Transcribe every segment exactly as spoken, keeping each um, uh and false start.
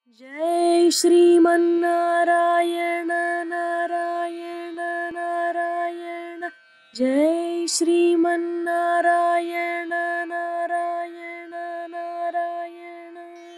जय श्रीमन्नारायण नारायण नारायण जय श्रीमन्नारायण नारायण नारायण।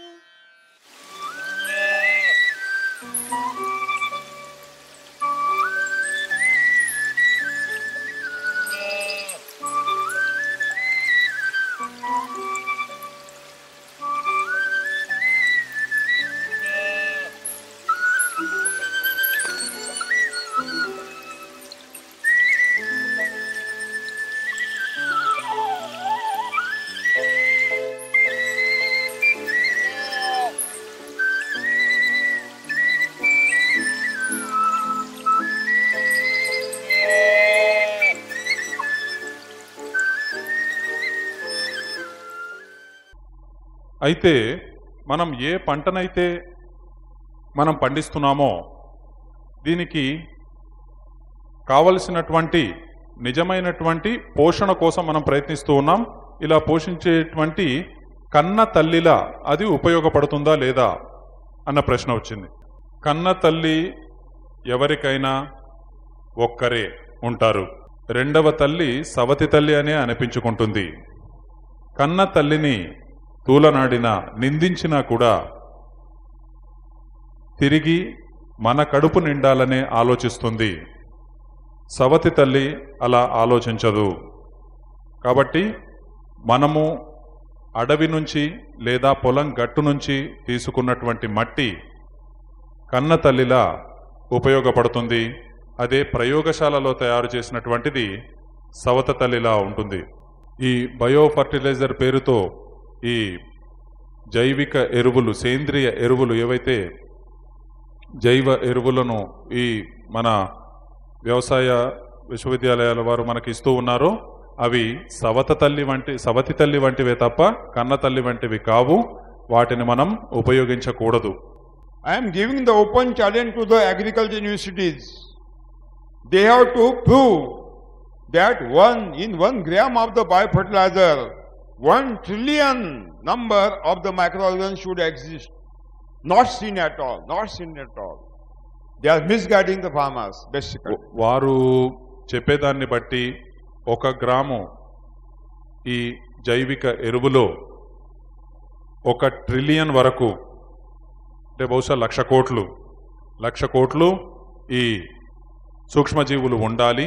అయితే మనం ఏ పంటనైతే మనం పండిస్తున్నామో దీనికి కావలసినటువంటి నిజమైనటువంటి పోషణ కోసం మనం ప్రయత్నిస్తూ ఉన్నాం. ఇలా పోషించేటువంటి కన్న తల్లిలా అది ఉపయోగపడుతుందా లేదా అన్న ప్రశ్న వచ్చింది. కన్న తల్లి ఎవరికైనా ఒక్కరే ఉంటారు. రెండవ తల్లి సవతి తల్లి అనే అనిపించుకుంటుంది. కన్న తల్లిని తూలనాడినా నిందించినా కూడా తిరిగి మన కడుపు నిండాలనే ఆలోచిస్తుంది. సవతి తల్లి అలా ఆలోచించదు. కాబట్టి మనము అడవి నుంచి లేదా పొలం గట్టు నుంచి తీసుకున్నటువంటి మట్టి కన్న తల్లిలా ఉపయోగపడుతుంది. అదే ప్రయోగశాలలో తయారు చేసినటువంటిది సవత తల్లిలా ఉంటుంది. ఈ బయో ఫర్టిలైజర్ పేరుతో ఈ జైవిక ఎరువులు, సేంద్రియ ఎరువులు ఏవైతే జైవ ఎరువులను ఈ మన వ్యవసాయ విశ్వవిద్యాలయాల వారు మనకి ఇస్తూ ఉన్నారో అవి సవత తల్లి వంటి సవతి తల్లి వంటివే తప్ప కన్న తల్లి వంటివి కావు. వాటిని మనం ఉపయోగించకూడదు. I am giving the open challenge to the agriculture universities. They have to prove that one in one gram of the biofertilizer, one trillion number of the microorganisms should exist. Not seen at all. Not seen at all. They are misguiding the farmers, basically. వారు చెప్పేదాన్ని బట్టి ఒక gram ఈ జైవిక ఎరువులో ఒక trillion వరకు, అంటే బహుశా లక్ష కోట్లు లక్ష కోట్లు ఈ సూక్ష్మజీవులు ఉండాలి.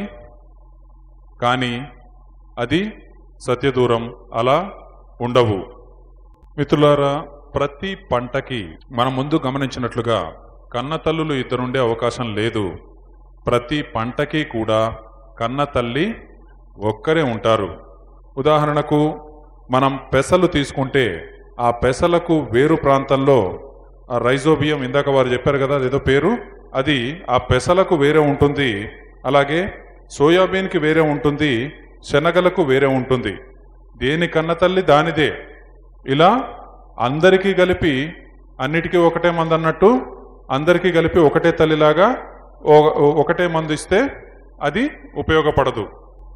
కానీ అది సత్యదూరం. అలా ఉండవు. మిత్రులారా, ప్రతి పంటకి మనం ముందు గమనించినట్లుగా కన్న తల్లులు ఇద్దరుండే అవకాశం లేదు. ప్రతి పంటకి కూడా కన్న తల్లి ఒక్కరే ఉంటారు. ఉదాహరణకు మనం పెసలు తీసుకుంటే ఆ పెసలకు వేరు ప్రాంతంలో ఆ రైజోబియం, ఇందాక వారు చెప్పారు కదా అదేదో పేరు, అది ఆ పెసలకు వేరే ఉంటుంది. అలాగే సోయాబీన్కి వేరే ఉంటుంది, శనగలకు వేరే ఉంటుంది. దేని కన్న తల్లి దానిదే. ఇలా అందరికీ కలిపి అన్నిటికీ ఒకటే మందు అన్నట్టు అందరికీ కలిపి ఒకటే తల్లిలాగా ఒకటే మందు ఇస్తే అది ఉపయోగపడదు.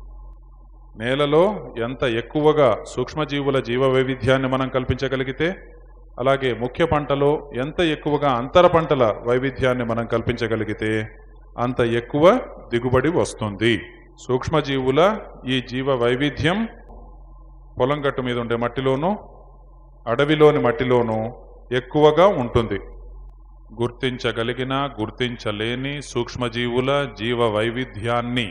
నేలలో ఎంత ఎక్కువగా సూక్ష్మజీవుల జీవ వైవిధ్యాన్ని మనం కల్పించగలిగితే, అలాగే ముఖ్య పంటలో ఎంత ఎక్కువగా అంతర పంటల వైవిధ్యాన్ని మనం కల్పించగలిగితే అంత ఎక్కువ దిగుబడి వస్తుంది. సూక్ష్మజీవుల ఈ జీవ వైవిధ్యం పొలం గట్టు మీద ఉండే మట్టిలోనూ అడవిలోని మట్టిలోనూ ఎక్కువగా ఉంటుంది. గుర్తించగలిగిన గుర్తించలేని సూక్ష్మజీవుల జీవ వైవిధ్యాన్ని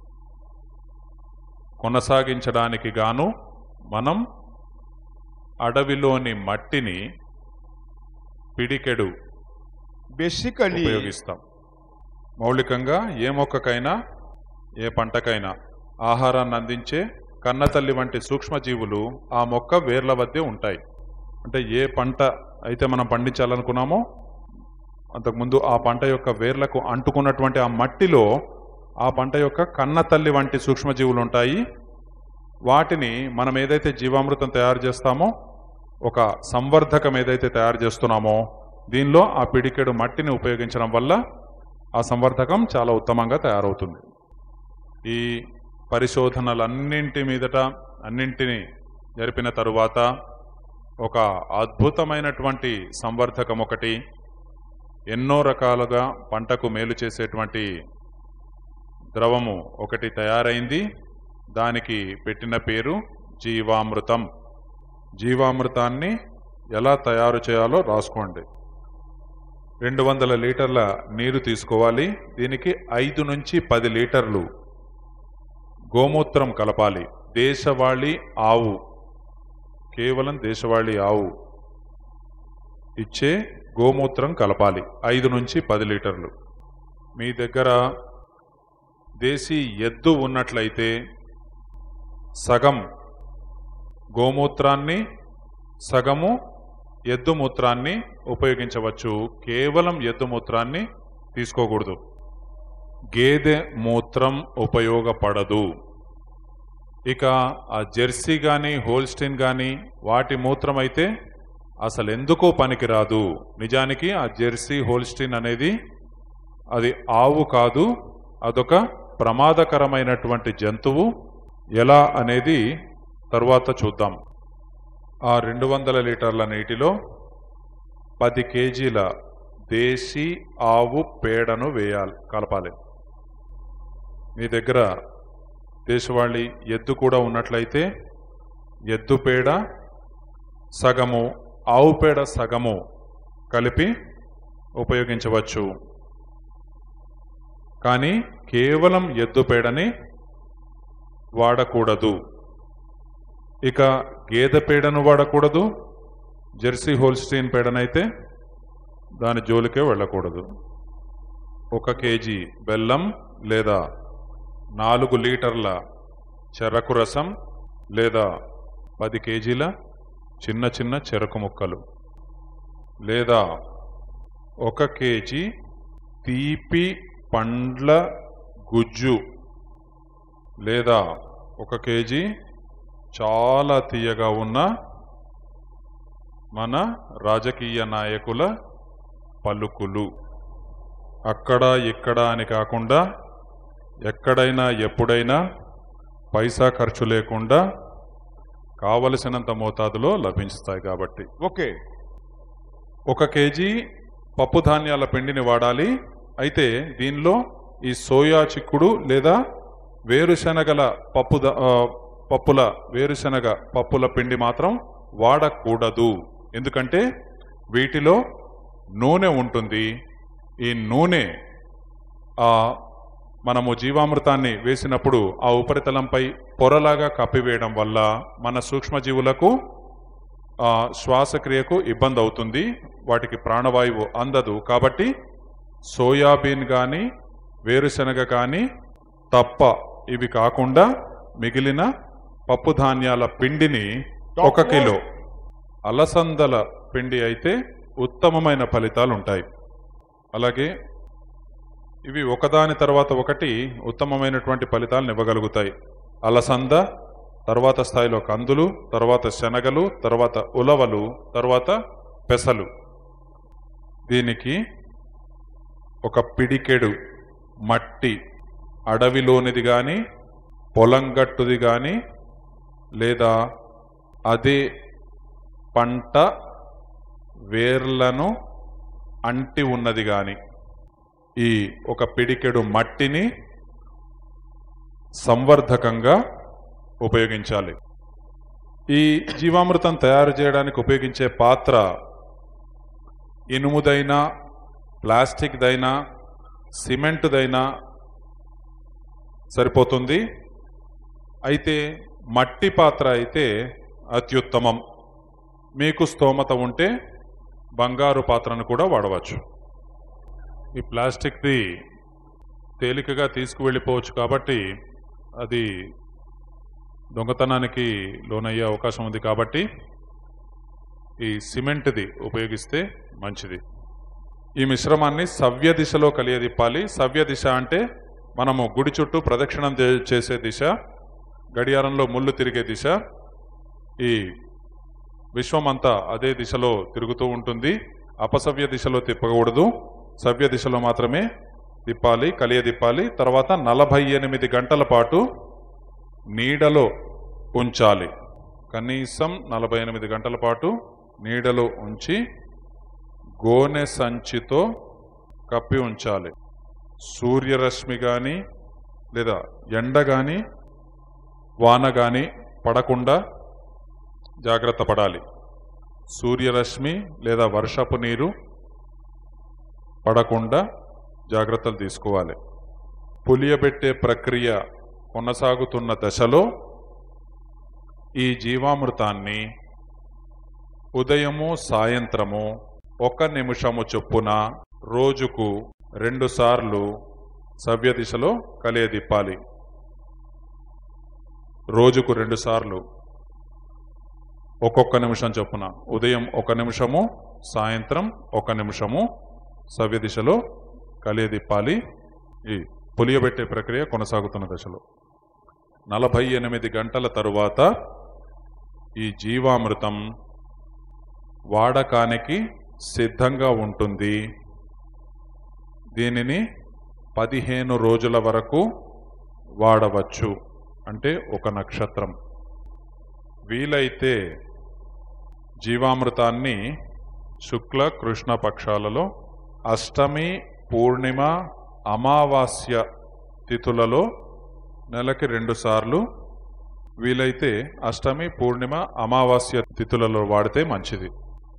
కొనసాగించడానికి గాను మనం అడవిలోని మట్టిని పిడికెడు బేసికలీ ఉపయోగిస్తాం. మౌలికంగా ఏ మొక్కకైనా ఏ పంటకైనా ఆహారాన్ని అందించే కన్నతల్లి వంటి సూక్ష్మజీవులు ఆ మొక్క వేర్ల వద్దే ఉంటాయి. అంటే ఏ పంట అయితే మనం పండించాలనుకున్నామో అంతకుముందు ఆ పంట యొక్క వేర్లకు అంటుకున్నటువంటి ఆ మట్టిలో ఆ పంట యొక్క కన్నతల్లి వంటి సూక్ష్మజీవులు ఉంటాయి. వాటిని మనం ఏదైతే జీవామృతం తయారు చేస్తామో, ఒక సంవర్ధకం ఏదైతే తయారు చేస్తున్నామో, దీనిలో ఆ పిడికెడు మట్టిని ఉపయోగించడం వల్ల ఆ సంవర్ధకం చాలా ఉత్తమంగా తయారవుతుంది. ఈ పరిశోధనలన్నింటి మీదట అన్నింటినీ జరిపిన తరువాత ఒక అద్భుతమైనటువంటి సంవర్ధకం ఒకటి, ఎన్నో రకాలుగా పంటకు మేలు చేసేటువంటి ద్రవము ఒకటి తయారైంది. దానికి పెట్టిన పేరు జీవామృతం. జీవామృతాన్ని ఎలా తయారు చేయాలో రాసుకోండి. రెండు వందల లీటర్ల నీరు తీసుకోవాలి. దీనికి ఐదు నుంచి పది లీటర్లు గోమూత్రం కలపాలి. దేశవాళీ ఆవు, కేవలం దేశవాళీ ఆవు ఇచ్చే గోమూత్రం కలపాలి. ఐదు నుంచి పది లీటర్లు. మీ దగ్గర దేశీ ఎద్దు ఉన్నట్లయితే సగం గోమూత్రాన్ని సగము ఎద్దు మూత్రాన్ని ఉపయోగించవచ్చు. కేవలం ఎద్దు మూత్రాన్ని తీసుకోకూడదు. గేదె మూత్రం ఉపయోగపడదు. ఇక ఆ జెర్సీ కానీ హోల్స్టీన్ కానీ వాటి మూత్రం అయితే అసలు ఎందుకో పనికిరాదు. నిజానికి ఆ జెర్సీ హోల్స్టీన్ అనేది అది ఆవు కాదు, అదొక ప్రమాదకరమైనటువంటి జంతువు. ఎలా అనేది తరువాత చూద్దాం. ఆ రెండు వందల లీటర్ల నీటిలో పది కేజీల దేశీ ఆవు పేడను వేయాలి, కలపాలి. మీ దగ్గర దేశవాళీ ఎద్దు కూడా ఉన్నట్లయితే ఎద్దు పేడ సగము, ఆవు పేడ సగము కలిపి ఉపయోగించవచ్చు. కానీ కేవలం ఎద్దు పేడని వాడకూడదు. ఇక గేదె పేడను వాడకూడదు. జెర్సీ హోల్స్టీన్ పేడనైతే దాని జోలికే వెళ్ళకూడదు. ఒక కేజీ బెల్లం లేదా నాలుగు లీటర్ల చెరకు రసం లేదా పది కేజీల చిన్న చిన్న చెరకు ముక్కలు లేదా ఒక కేజీ తీపి పండ్ల గుజ్జు లేదా ఒక కేజీ చాలా తీయగా ఉన్న మన రాజకీయ నాయకుల పలుకులు. అక్కడ ఇక్కడ అని కాకుండా ఎక్కడైనా ఎప్పుడైనా పైసా ఖర్చు లేకుండా కావలసినంత మోతాదులో లభించుతాయి కాబట్టి. ఓకే, ఒక కేజీ పప్పు ధాన్యాల పిండిని వాడాలి. అయితే దీనిలో ఈ సోయా చిక్కుడు లేదా వేరుశనగల పప్పు పప్పుల వేరుశనగ పప్పుల పిండి మాత్రం వాడకూడదు. ఎందుకంటే వీటిలో నూనె ఉంటుంది. ఈ నూనె ఆ మనము జీవామృతాన్ని వేసినప్పుడు ఆ ఉపరితలంపై పొరలాగా కప్పివేయడం వల్ల మన సూక్ష్మజీవులకు శ్వాసక్రియకు ఇబ్బంది అవుతుంది. వాటికి ప్రాణవాయువు అందదు. కాబట్టి సోయాబీన్ కానీ వేరుశనగ కానీ తప్ప ఇవి కాకుండా మిగిలిన పప్పు ధాన్యాల పిండిని ఒక కిలో, అలసందల పిండి అయితే ఉత్తమమైన ఫలితాలు ఉంటాయి. అలాగే ఇవి ఒకదాని తర్వాత ఒకటి ఉత్తమమైనటువంటి ఫలితాలను ఇవ్వగలుగుతాయి. అలసంద, తర్వాత స్థాయిలో కందులు, తర్వాత శనగలు, తర్వాత ఉలవలు, తర్వాత పెసలు. దీనికి ఒక పిడికెడు మట్టి, అడవిలోనిది కానీ పొలంగట్టుది కానీ లేదా అదే పంట వేర్లను అంటి ఉన్నది కానీ ఈ ఒక పిడికెడు మట్టిని సంవర్ధకంగా ఉపయోగించాలి. ఈ జీవామృతం తయారు చేయడానికి ఉపయోగించే పాత్ర ఇనుముదైనా ప్లాస్టిక్దైనా సిమెంట్దైనా సరిపోతుంది. అయితే మట్టి పాత్ర అయితే అత్యుత్తమం. మీకు స్తోమత ఉంటే బంగారు పాత్రను కూడా వాడవచ్చు. ఈ ప్లాస్టిక్ది తేలికగా తీసుకువెళ్ళిపోవచ్చు కాబట్టి అది దొంగతనానికి లోనయ్యే అవకాశం ఉంది. కాబట్టి ఈ సిమెంట్ది ఉపయోగిస్తే మంచిది. ఈ మిశ్రమాన్ని సవ్య దిశలో కలియదిప్పాలి. సవ్య దిశ అంటే మనము గుడి చుట్టూ ప్రదక్షిణం చేసే దిశ, గడియారంలో ముళ్ళు తిరిగే దిశ. ఈ విశ్వమంతా అదే దిశలో తిరుగుతూ ఉంటుంది. అపసవ్య దిశలో తిప్పకూడదు, సవ్య దిశలో మాత్రమే తిప్పాలి, కలియదిప్పాలి. తర్వాత నలభై ఎనిమిది గంటల పాటు నీడలో ఉంచాలి. కనీసం నలభై ఎనిమిది గంటల పాటు నీడలో ఉంచి గోనె సంచితో కప్పి ఉంచాలి. సూర్యరశ్మి కానీ లేదా ఎండ కానీ వాన కానీ పడకుండా జాగ్రత్త పడాలి. సూర్యరశ్మి లేదా వర్షపు నీరు పడకుండా జాగ్రత్తలు తీసుకోవాలి. పులియబెట్టే ప్రక్రియ కొనసాగుతున్న దశలో ఈ జీవామృతాన్ని ఉదయము సాయంత్రము ఒక నిమిషము చొప్పున రోజుకు రెండు సార్లు సవ్య దిశలో కలియదిప్పాలి. రోజుకు రెండు సార్లు ఒక్కొక్క నిమిషం చొప్పున, ఉదయం ఒక నిమిషము, సాయంత్రం ఒక నిమిషము సవ్య దిశలో కలియదిప్పాలి. ఈ పులియబెట్టే ప్రక్రియ కొనసాగుతున్న దశలో నలభై ఎనిమిది గంటల తరువాత ఈ జీవామృతం వాడకానికి సిద్ధంగా ఉంటుంది. దీనిని పదిహేను రోజుల వరకు వాడవచ్చు, అంటే ఒక నక్షత్రం. వీలైతే జీవామృతాన్ని శుక్ల కృష్ణ పక్షాలలో అష్టమి, పూర్ణిమ, అమావాస్య తిథులలో నెలకి రెండు సార్లు, వీలైతే అష్టమి, పూర్ణిమ, అమావాస్య తిథులలో వాడితే మంచిది.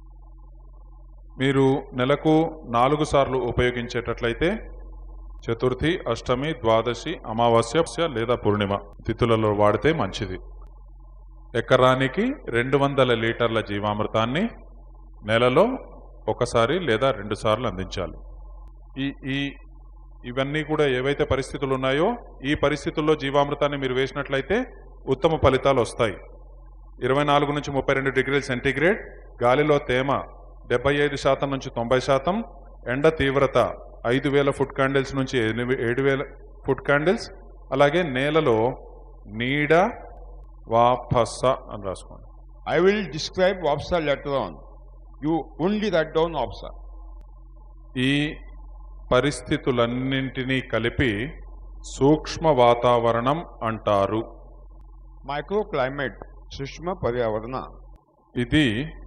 మీరు నెలకు నాలుగు సార్లు ఉపయోగించేటట్లయితే చతుర్థి, అష్టమి, ద్వాదశి, అమావాస్య లేదా పూర్ణిమ తిథులలో వాడితే మంచిది. ఎకరానికి రెండు వందల లీటర్ల జీవామృతాన్ని నెలలో ఒకసారి లేదా రెండు సార్లు అందించాలి. ఈ ఈ ఇవన్నీ కూడా ఏవైతే పరిస్థితులు ఉన్నాయో ఈ పరిస్థితుల్లో జీవామృతాన్ని మీరు వేసినట్లయితే ఉత్తమ ఫలితాలు వస్తాయి. ఇరవై నాలుగు నుంచి ముప్పై రెండు డిగ్రీల సెంటీగ్రేడ్, గాలిలో తేమ డెబ్బై ఐదు శాతం నుంచి తొంభై శాతం, ఎండ తీవ్రత ఐదు వేల ఫుట్ క్యాండిల్స్ నుంచి ఏడు వేల ఫుట్ క్యాండిల్స్, అలాగే నేలలో నీడ వాపస అని రాసుకోండి. I will describe Wapsa later on. You only write down Wapsa. ఈ పరిస్థితులన్నింటినీ కలిపి సూక్ష్మ వాతావరణం అంటారు. Microclimate, Sushma Paryavarana. ఇది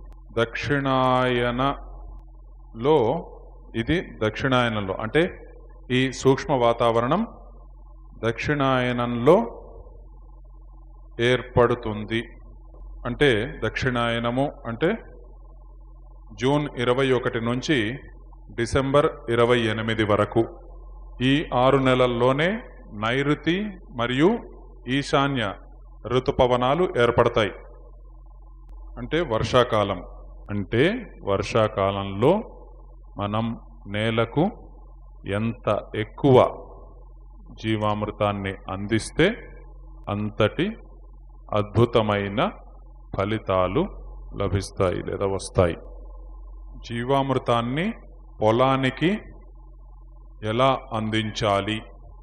దక్షిణాయనలో ఇది దక్షిణాయనంలో అంటే ఈ సూక్ష్మ వాతావరణం దక్షిణాయనంలో ఏర్పడుతుంది. అంటే దక్షిణాయనము అంటే జూన్ ఇరవై ఒకటి నుంచి డిసెంబర్ ఇరవై ఎనిమిది వరకు ఈ ఆరు నెలల్లోనే నైరుతి మరియు ఈశాన్య ఋతుపవనాలు ఏర్పడతాయి. అంటే వర్షాకాలం. అంటే వర్షాకాలంలో మనం నేలకు ఎంత ఎక్కువ జీవామృతాన్ని అందిస్తే అంతటి అద్భుతమైన ఫలితాలు లభిస్తాయి లేదా వస్తాయి. జీవామృతాన్ని పొలానికి ఎలా అందించాలి?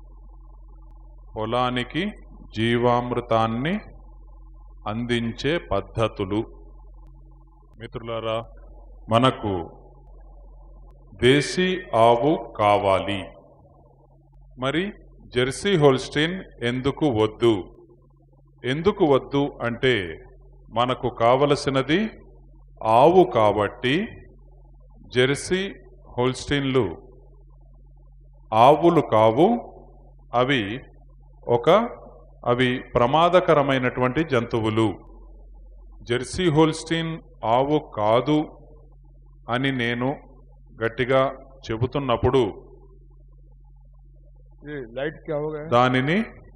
పొలానికి జీవామృతాన్ని అందించే పద్ధతులు. మిత్రులారా, మనకు దేశీ ఆవు కావాలి, మరి జెర్సీ హోల్స్టీన్ ఎందుకు వద్దు? ఎందుకు వద్దు అంటే మనకు కావలసినది ఆవు కాబట్టి జెర్సీ హోల్స్టీన్లు ఆవులు కావు. అవి ఒక అవి ప్రమాదకరమైనటువంటి జంతువులు. జెర్సీ హోల్స్టీన్ ఆవు కాదు అని నేను గట్టిగా చెబుతున్నప్పుడు దానిని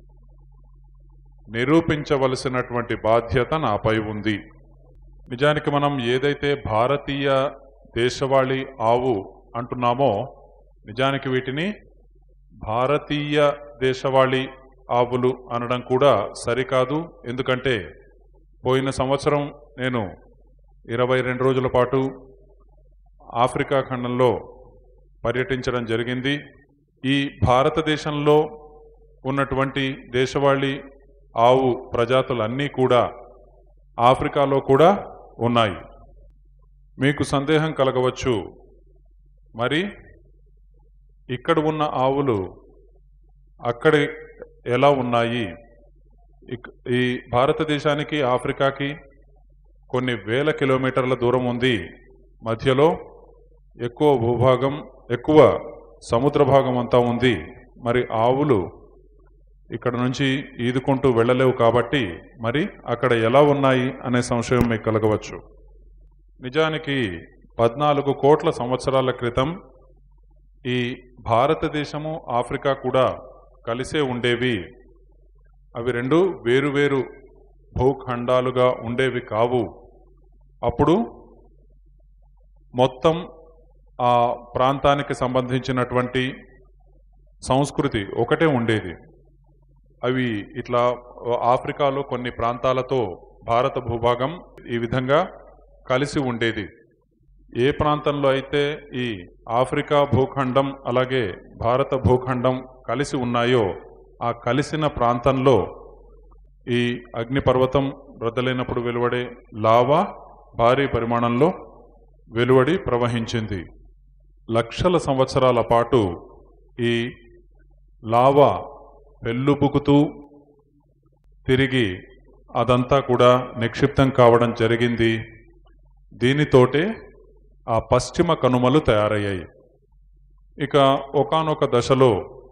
నిరూపించవలసినటువంటి బాధ్యత నాపై ఉంది. నిజానికి మనం ఏదైతే భారతీయ దేశవాళీ ఆవు అంటున్నామో నిజానికి వీటిని భారతీయ దేశవాళీ ఆవులు అనడం కూడా సరికాదు. ఎందుకంటే పోయిన సంవత్సరం నేను ఇరవై రెండు రోజుల పాటు ఆఫ్రికా ఖండంలో పర్యటించడం జరిగింది. ఈ భారతదేశంలో ఉన్నటువంటి దేశవాళీ ఆవు ప్రజాతులన్నీ కూడా ఆఫ్రికాలో కూడా ఉన్నాయి. మీకు సందేహం కలగవచ్చు, మరి ఇక్కడ ఉన్న ఆవులు అక్కడ ఎలా ఉన్నాయి? ఈ భారతదేశానికి ఆఫ్రికాకి కొన్ని వేల కిలోమీటర్ల దూరం ఉంది. మధ్యలో ఎక్కువ భూభాగం, ఎక్కువ సముద్ర భాగం అంతా ఉంది. మరి ఆవులు ఇక్కడ నుంచి ఈదుకుంటూ వెళ్ళలేవు కాబట్టి మరి అక్కడ ఎలా ఉన్నాయి అనే సంశయం మీకు కలగవచ్చు. నిజానికి పద్నాలుగు కోట్ల సంవత్సరాల క్రితం ఈ భారతదేశము, ఆఫ్రికా కూడా కలిసే ఉండేవి. అవి రెండు వేరువేరు భూఖండాలుగా ఉండేవి కావు. అప్పుడు మొత్తం ఆ ప్రాంతానికి సంబంధించినటువంటి సంస్కృతి ఒకటే ఉండేది. అవి ఇట్లా ఆఫ్రికాలో కొన్ని ప్రాంతాలతో భారత భూభాగం ఈ విధంగా కలిసి ఉండేది. ఏ ప్రాంతంలో అయితే ఈ ఆఫ్రికా భూఖండం అలాగే భారత భూఖండం కలిసి ఉన్నాయో ఆ కలిసిన ప్రాంతంలో ఈ అగ్నిపర్వతం రద్దలైనప్పుడు వెలువడే లావా భారీ పరిమాణంలో వెలువడి ప్రవహించింది. లక్షల సంవత్సరాల పాటు ఈ లావా పెళ్ళుబుకుతూ తిరిగి అదంతా కూడా నిక్షిప్తం కావడం జరిగింది. దీనితోటే ఆ పశ్చిమ కనుమలు తయారయ్యాయి. ఇక ఒకానొక దశలో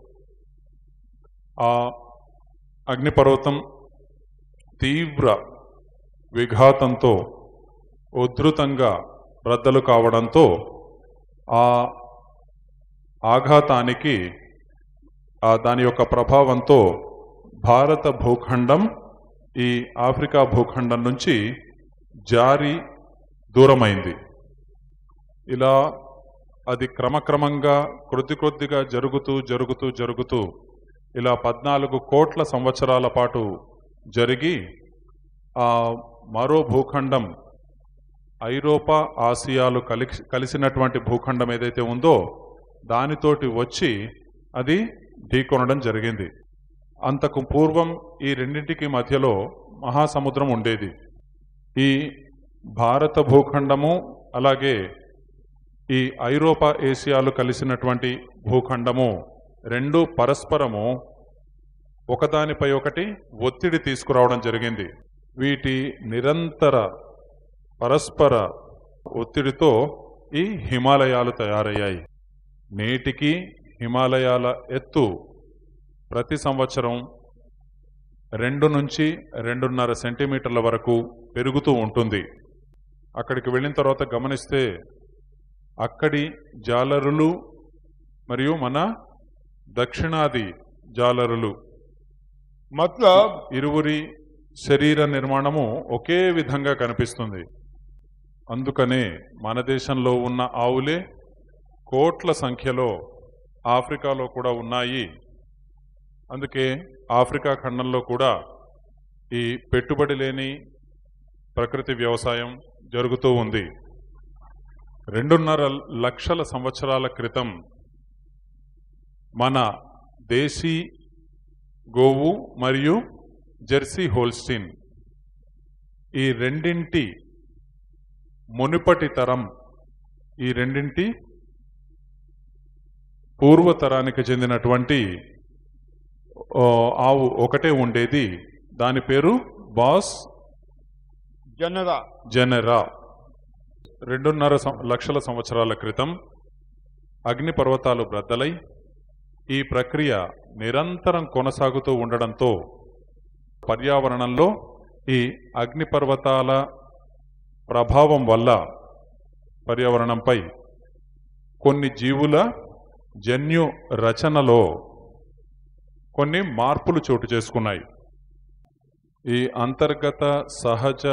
ఆ అగ్నిపర్వతం తీవ్ర విఘాతంతో ఉధృతంగా రద్దలు కావడంతో ఆ ఆఘాతానికి ఆ దాని యొక్క ప్రభావంతో భారత భూఖండం ఈ ఆఫ్రికా భూఖండం నుంచి జారి దూరమైంది. ఇలా అది క్రమక్రమంగా కొద్ది కొద్దిగా జరుగుతూ జరుగుతూ జరుగుతూ ఇలా పద్నాలుగు కోట్ల సంవత్సరాల పాటు జరిగి ఆ మరో భూఖండం ఐరోపా, ఆసియాలు కలిసి కలిసినటువంటి భూఖండం ఏదైతే ఉందో దానితోటి వచ్చి అది ఢీకొనడం జరిగింది. అంతకు పూర్వం ఈ రెండింటికి మధ్యలో మహాసముద్రం ఉండేది. ఈ భారత భూఖండము అలాగే ఈ ఐరోపా, ఏసియాలు కలిసినటువంటి భూఖండము రెండు పరస్పరము ఒకదానిపై ఒకటి ఒత్తిడి తీసుకురావడం జరిగింది. వీటి నిరంతర పరస్పర ఒత్తిడితో ఈ హిమాలయాలు తయారయ్యాయి. నేటికి హిమాలయాల ఎత్తు ప్రతి సంవత్సరం రెండు నుంచి రెండున్నర సెంటీమీటర్ల వరకు పెరుగుతూ ఉంటుంది. అక్కడికి వెళ్ళిన తర్వాత గమనిస్తే అక్కడి జాలరులు మరియు మన దక్షిణాది జాలరులు मतलब ఇరువురి శరీర నిర్మాణము ఒకే విధంగా కనిపిస్తుంది. అందుకనే మన దేశంలో ఉన్న ఆవులే కోట్ల సంఖ్యలో ఆఫ్రికాలో కూడా ఉన్నాయి. అందుకే ఆఫ్రికా ఖండంలో కూడా ఈ పెట్టుబడి లేని ప్రకృతి వ్యవసాయం జరుగుతూ ఉంది. రెండున్నర లక్షల సంవత్సరాల క్రితం మన దేశీ గోవు మరియు జెర్సీ హోల్స్టీన్ ఈ రెండింటి మునుపటి తరం, ఈ రెండింటి పూర్వతరానికి చెందినటువంటి ఆవు ఒకటే ఉండేది. దాని పేరు బాస్ जनरा జెనెరా. రెండున్నర లక్షల సంవత్సరాల క్రితం అగ్నిపర్వతాలు బ్రద్దలై ఈ ప్రక్రియ నిరంతరం కొనసాగుతూ ఉండడంతో పర్యావరణంలో ఈ అగ్నిపర్వతాల ప్రభావం వల్ల పర్యావరణంపై కొన్ని జీవుల జన్యు రచనలో కొన్ని మార్పులు చోటు చేసుకున్నాయి. ఈ అంతర్గత సహజ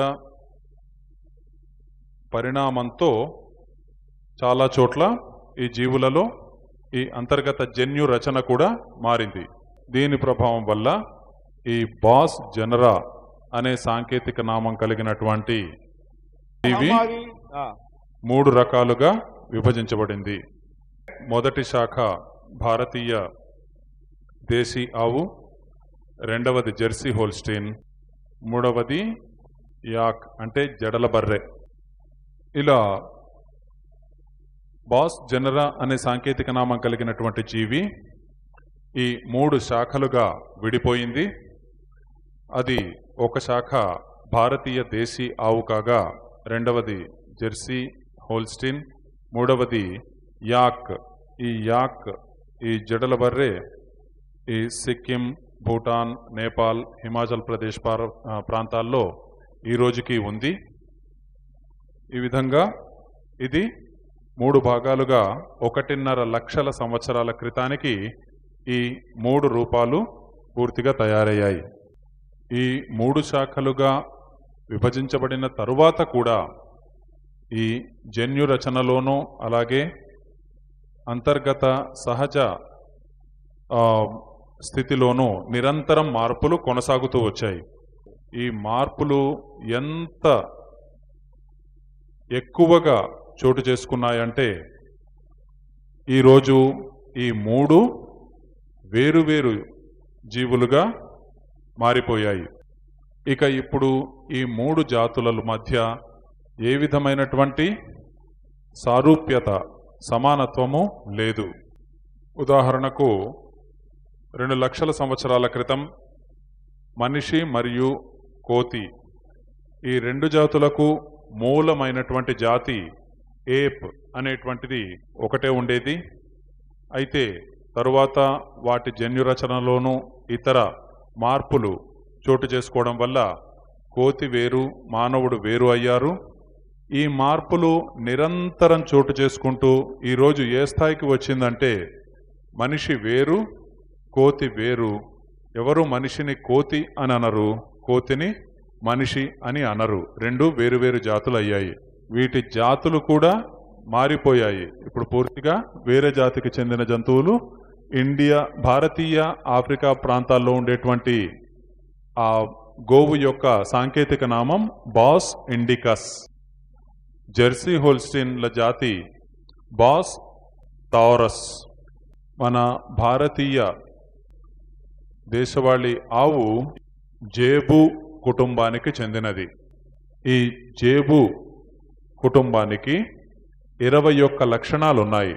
పరిణామంతో చాలా చోట్ల ఈ జీవులలో ఈ అంతర్గత జన్యు రచన కూడా మారింది. దీని ప్రభావం వల్ల ఈ బాస్ జెనెరా అనే సాంకేతిక నామం కలిగినటువంటి ఇవి మూడు రకాలుగా విభజించబడింది. మొదటి శాఖ భారతీయ దేశీ ఆవు, రెండవది జెర్సీ హోల్స్టీన్, మూడవది యాక్ అంటే జడల బర్రె. ఇలా బాస్ జెనెరా అనే సాంకేతిక నామం కలిగినటువంటి జీవి ఈ మూడు శాఖలుగా విడిపోయింది. అది ఒక శాఖ భారతీయ దేశీ ఆవు కాగా రెండవది జెర్సీ హోల్స్టీన్, మూడవది యాక్. ఈ యాక్ ఈ జడల బర్రె ఈ సిక్కిం, భూటాన్, నేపాల్, హిమాచల్ ప్రదేశ్ ప్రాంతాల్లో ఈ రోజుకి ఉంది. ఈ విధంగా ఇది మూడు భాగాలుగా ఒకటిన్నర లక్షల సంవత్సరాల క్రితానికి ఈ మూడు రూపాలు పూర్తిగా తయారయ్యాయి. ఈ మూడు శాఖలుగా విభజించబడిన తరువాత కూడా ఈ జన్యు రచనలోనూ అలాగే అంతర్గత సహజ స్థితిలోనూ నిరంతరం మార్పులు కొనసాగుతూ వచ్చాయి. ఈ మార్పులు ఎంత ఎక్కువగా చోటు చేసుకున్నాయంటే ఈరోజు ఈ మూడు వేరువేరు జీవులుగా మారిపోయాయి. ఇక ఇప్పుడు ఈ మూడు జాతుల మధ్య ఏ విధమైనటువంటి సారూప్యత, సమానత్వము లేదు. ఉదాహరణకు రెండు లక్షల సంవత్సరాల క్రితం మనిషి మరియు కోతి ఈ రెండు జాతులకు మూలమైనటువంటి జాతి ఏప్ అనేటువంటిది ఒకటే ఉండేది. అయితే తరువాత వాటి జన్యురచనలోనూ ఇతర మార్పులు చోటు చేసుకోవడం వల్ల కోతి వేరు, మానవుడు వేరు అయ్యారు. ఈ మార్పులు నిరంతరం చోటు చేసుకుంటూ ఈరోజు ఏ స్థాయికి వచ్చిందంటే మనిషి వేరు, కోతి వేరు. ఎవరు మనిషిని కోతి అని అనరు, కోతిని మనిషి అని అనరు. రెండు వేరువేరు జాతులు అయ్యాయి. వీటి జాతులు కూడా మారిపోయాయి. ఇప్పుడు పూర్తిగా వేరే జాతికి చెందిన జంతువులు ఇండియా, భారతీయ, ఆఫ్రికా ప్రాంతాల్లో ఉండేటువంటి ఆ గోవు యొక్క సాంకేతిక నామం బాస్ ఇండికస్. జెర్సీ హోల్స్టీన్ల జాతి బాస్ టారస్. మన భారతీయ దేశవాళీ ఆవు జేబు కుటుంబానికి చెందినది. ఈ జేబు కుటుంబానికి ఇరవై ఒక్క లక్షణాలు ఉన్నాయి.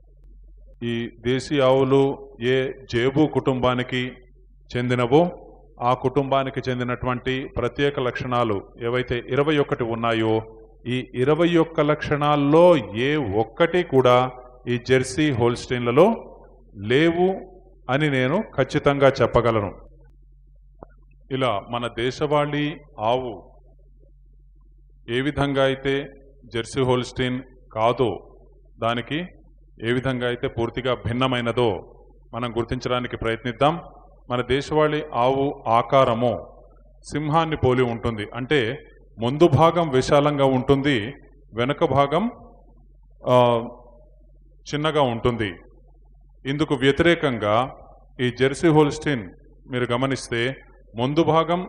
ఈ దేశీ ఆవులు ఏ జేబు కుటుంబానికి చెందినవో ఆ కుటుంబానికి చెందినటువంటి ప్రత్యేక లక్షణాలు ఏవైతే ఇరవై ఒకటి ఉన్నాయో ఈ ఇరవై ఒక్క లక్షణాల్లో ఏ ఒక్కటి కూడా ఈ జెర్సీ హోల్స్టీన్లలో లేవు అని నేను ఖచ్చితంగా చెప్పగలను. ఇలా మన దేశవాళీ ఆవు ఏ విధంగా అయితే జెర్సీ హోల్స్టీన్ కాదో, దానికి ఏ విధంగా అయితే పూర్తిగా భిన్నమైనదో మనం గుర్తించడానికి ప్రయత్నిద్దాం. మన దేశవాళీ ఆవు ఆకారము సింహాన్ని పోలి ఉంటుంది. అంటే ముందు భాగం విశాలంగా ఉంటుంది, వెనుక భాగం చిన్నగా ఉంటుంది. ఇందుకు వ్యతిరేకంగా ఈ జెర్సీ హోల్స్టీన్ మీరు గమనిస్తే ముందు భాగం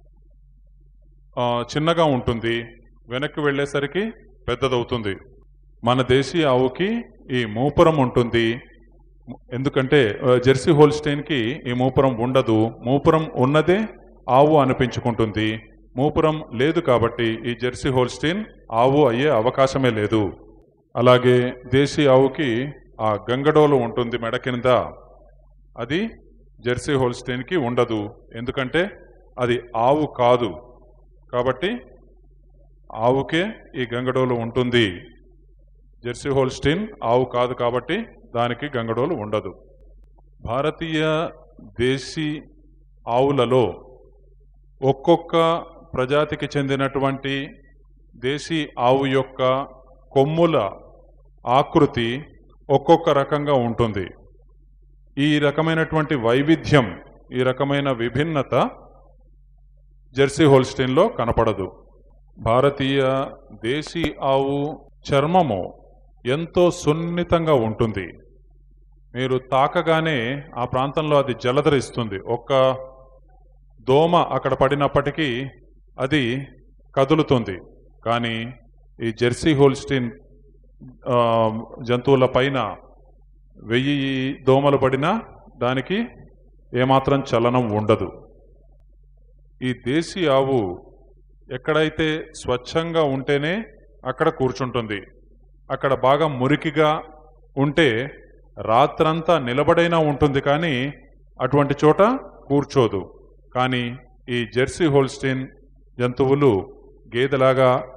చిన్నగా ఉంటుంది, వెనక్కి వెళ్ళేసరికి పెద్దదవుతుంది. మన దేశీయ ఆవుకి ఈ మూపురం ఉంటుంది. ఎందుకంటే జెర్సీ హోల్స్టీన్కి ఈ మూపురం ఉండదు. మూపురం ఉన్నదే ఆవు అనిపించుకుంటుంది. మూపురం లేదు కాబట్టి ఈ జెర్సీ హోల్స్టీన్ ఆవు అయ్యే అవకాశమే లేదు. అలాగే దేశీ ఆవుకి ఆ గంగడోలు ఉంటుంది మెడ కింద, అది జెర్సీ హోల్స్టీన్కి ఉండదు. ఎందుకంటే అది ఆవు కాదు కాబట్టి ఆవుకే ఈ గంగడోలు ఉంటుంది. జెర్సీ హోల్స్టీన్ ఆవు కాదు కాబట్టి దానికి గంగడోలు ఉండదు. భారతీయ దేశీ ఆవులలో ఒక్కొక్క ప్రజాతికి చెందినటువంటి దేశీ ఆవు యొక్క కొమ్ముల ఆకృతి ఒక్కొక్క రకంగా ఉంటుంది. ఈ రకమైనటువంటి వైవిధ్యం, ఈ రకమైన విభిన్నత జెర్సీ హోల్స్టీన్లో కనపడదు. భారతీయ దేశీ ఆవు చర్మము ఎంతో సున్నితంగా ఉంటుంది. మీరు తాకగానే ఆ ప్రాంతంలో అది జలధరిస్తుంది. ఒక్క దోమ అక్కడ పడినప్పటికీ అది కదులుతుంది. కానీ ఈ జెర్సీ హోల్స్టీన్ జంతువుల పైన వెయ్యి దోమలు పడినా దానికి ఏమాత్రం చలనం ఉండదు. ఈ దేశీ ఆవు ఎక్కడైతే స్వచ్ఛంగా ఉంటేనే అక్కడ కూర్చుంటుంది. అక్కడ బాగా మురికిగా ఉంటే రాత్రంతా నిలబడైనా ఉంటుంది కానీ అటువంటి చోట కూర్చోదు. కానీ ఈ జెర్సీ హోల్స్టీన్ జంతువులు గేదెలాగా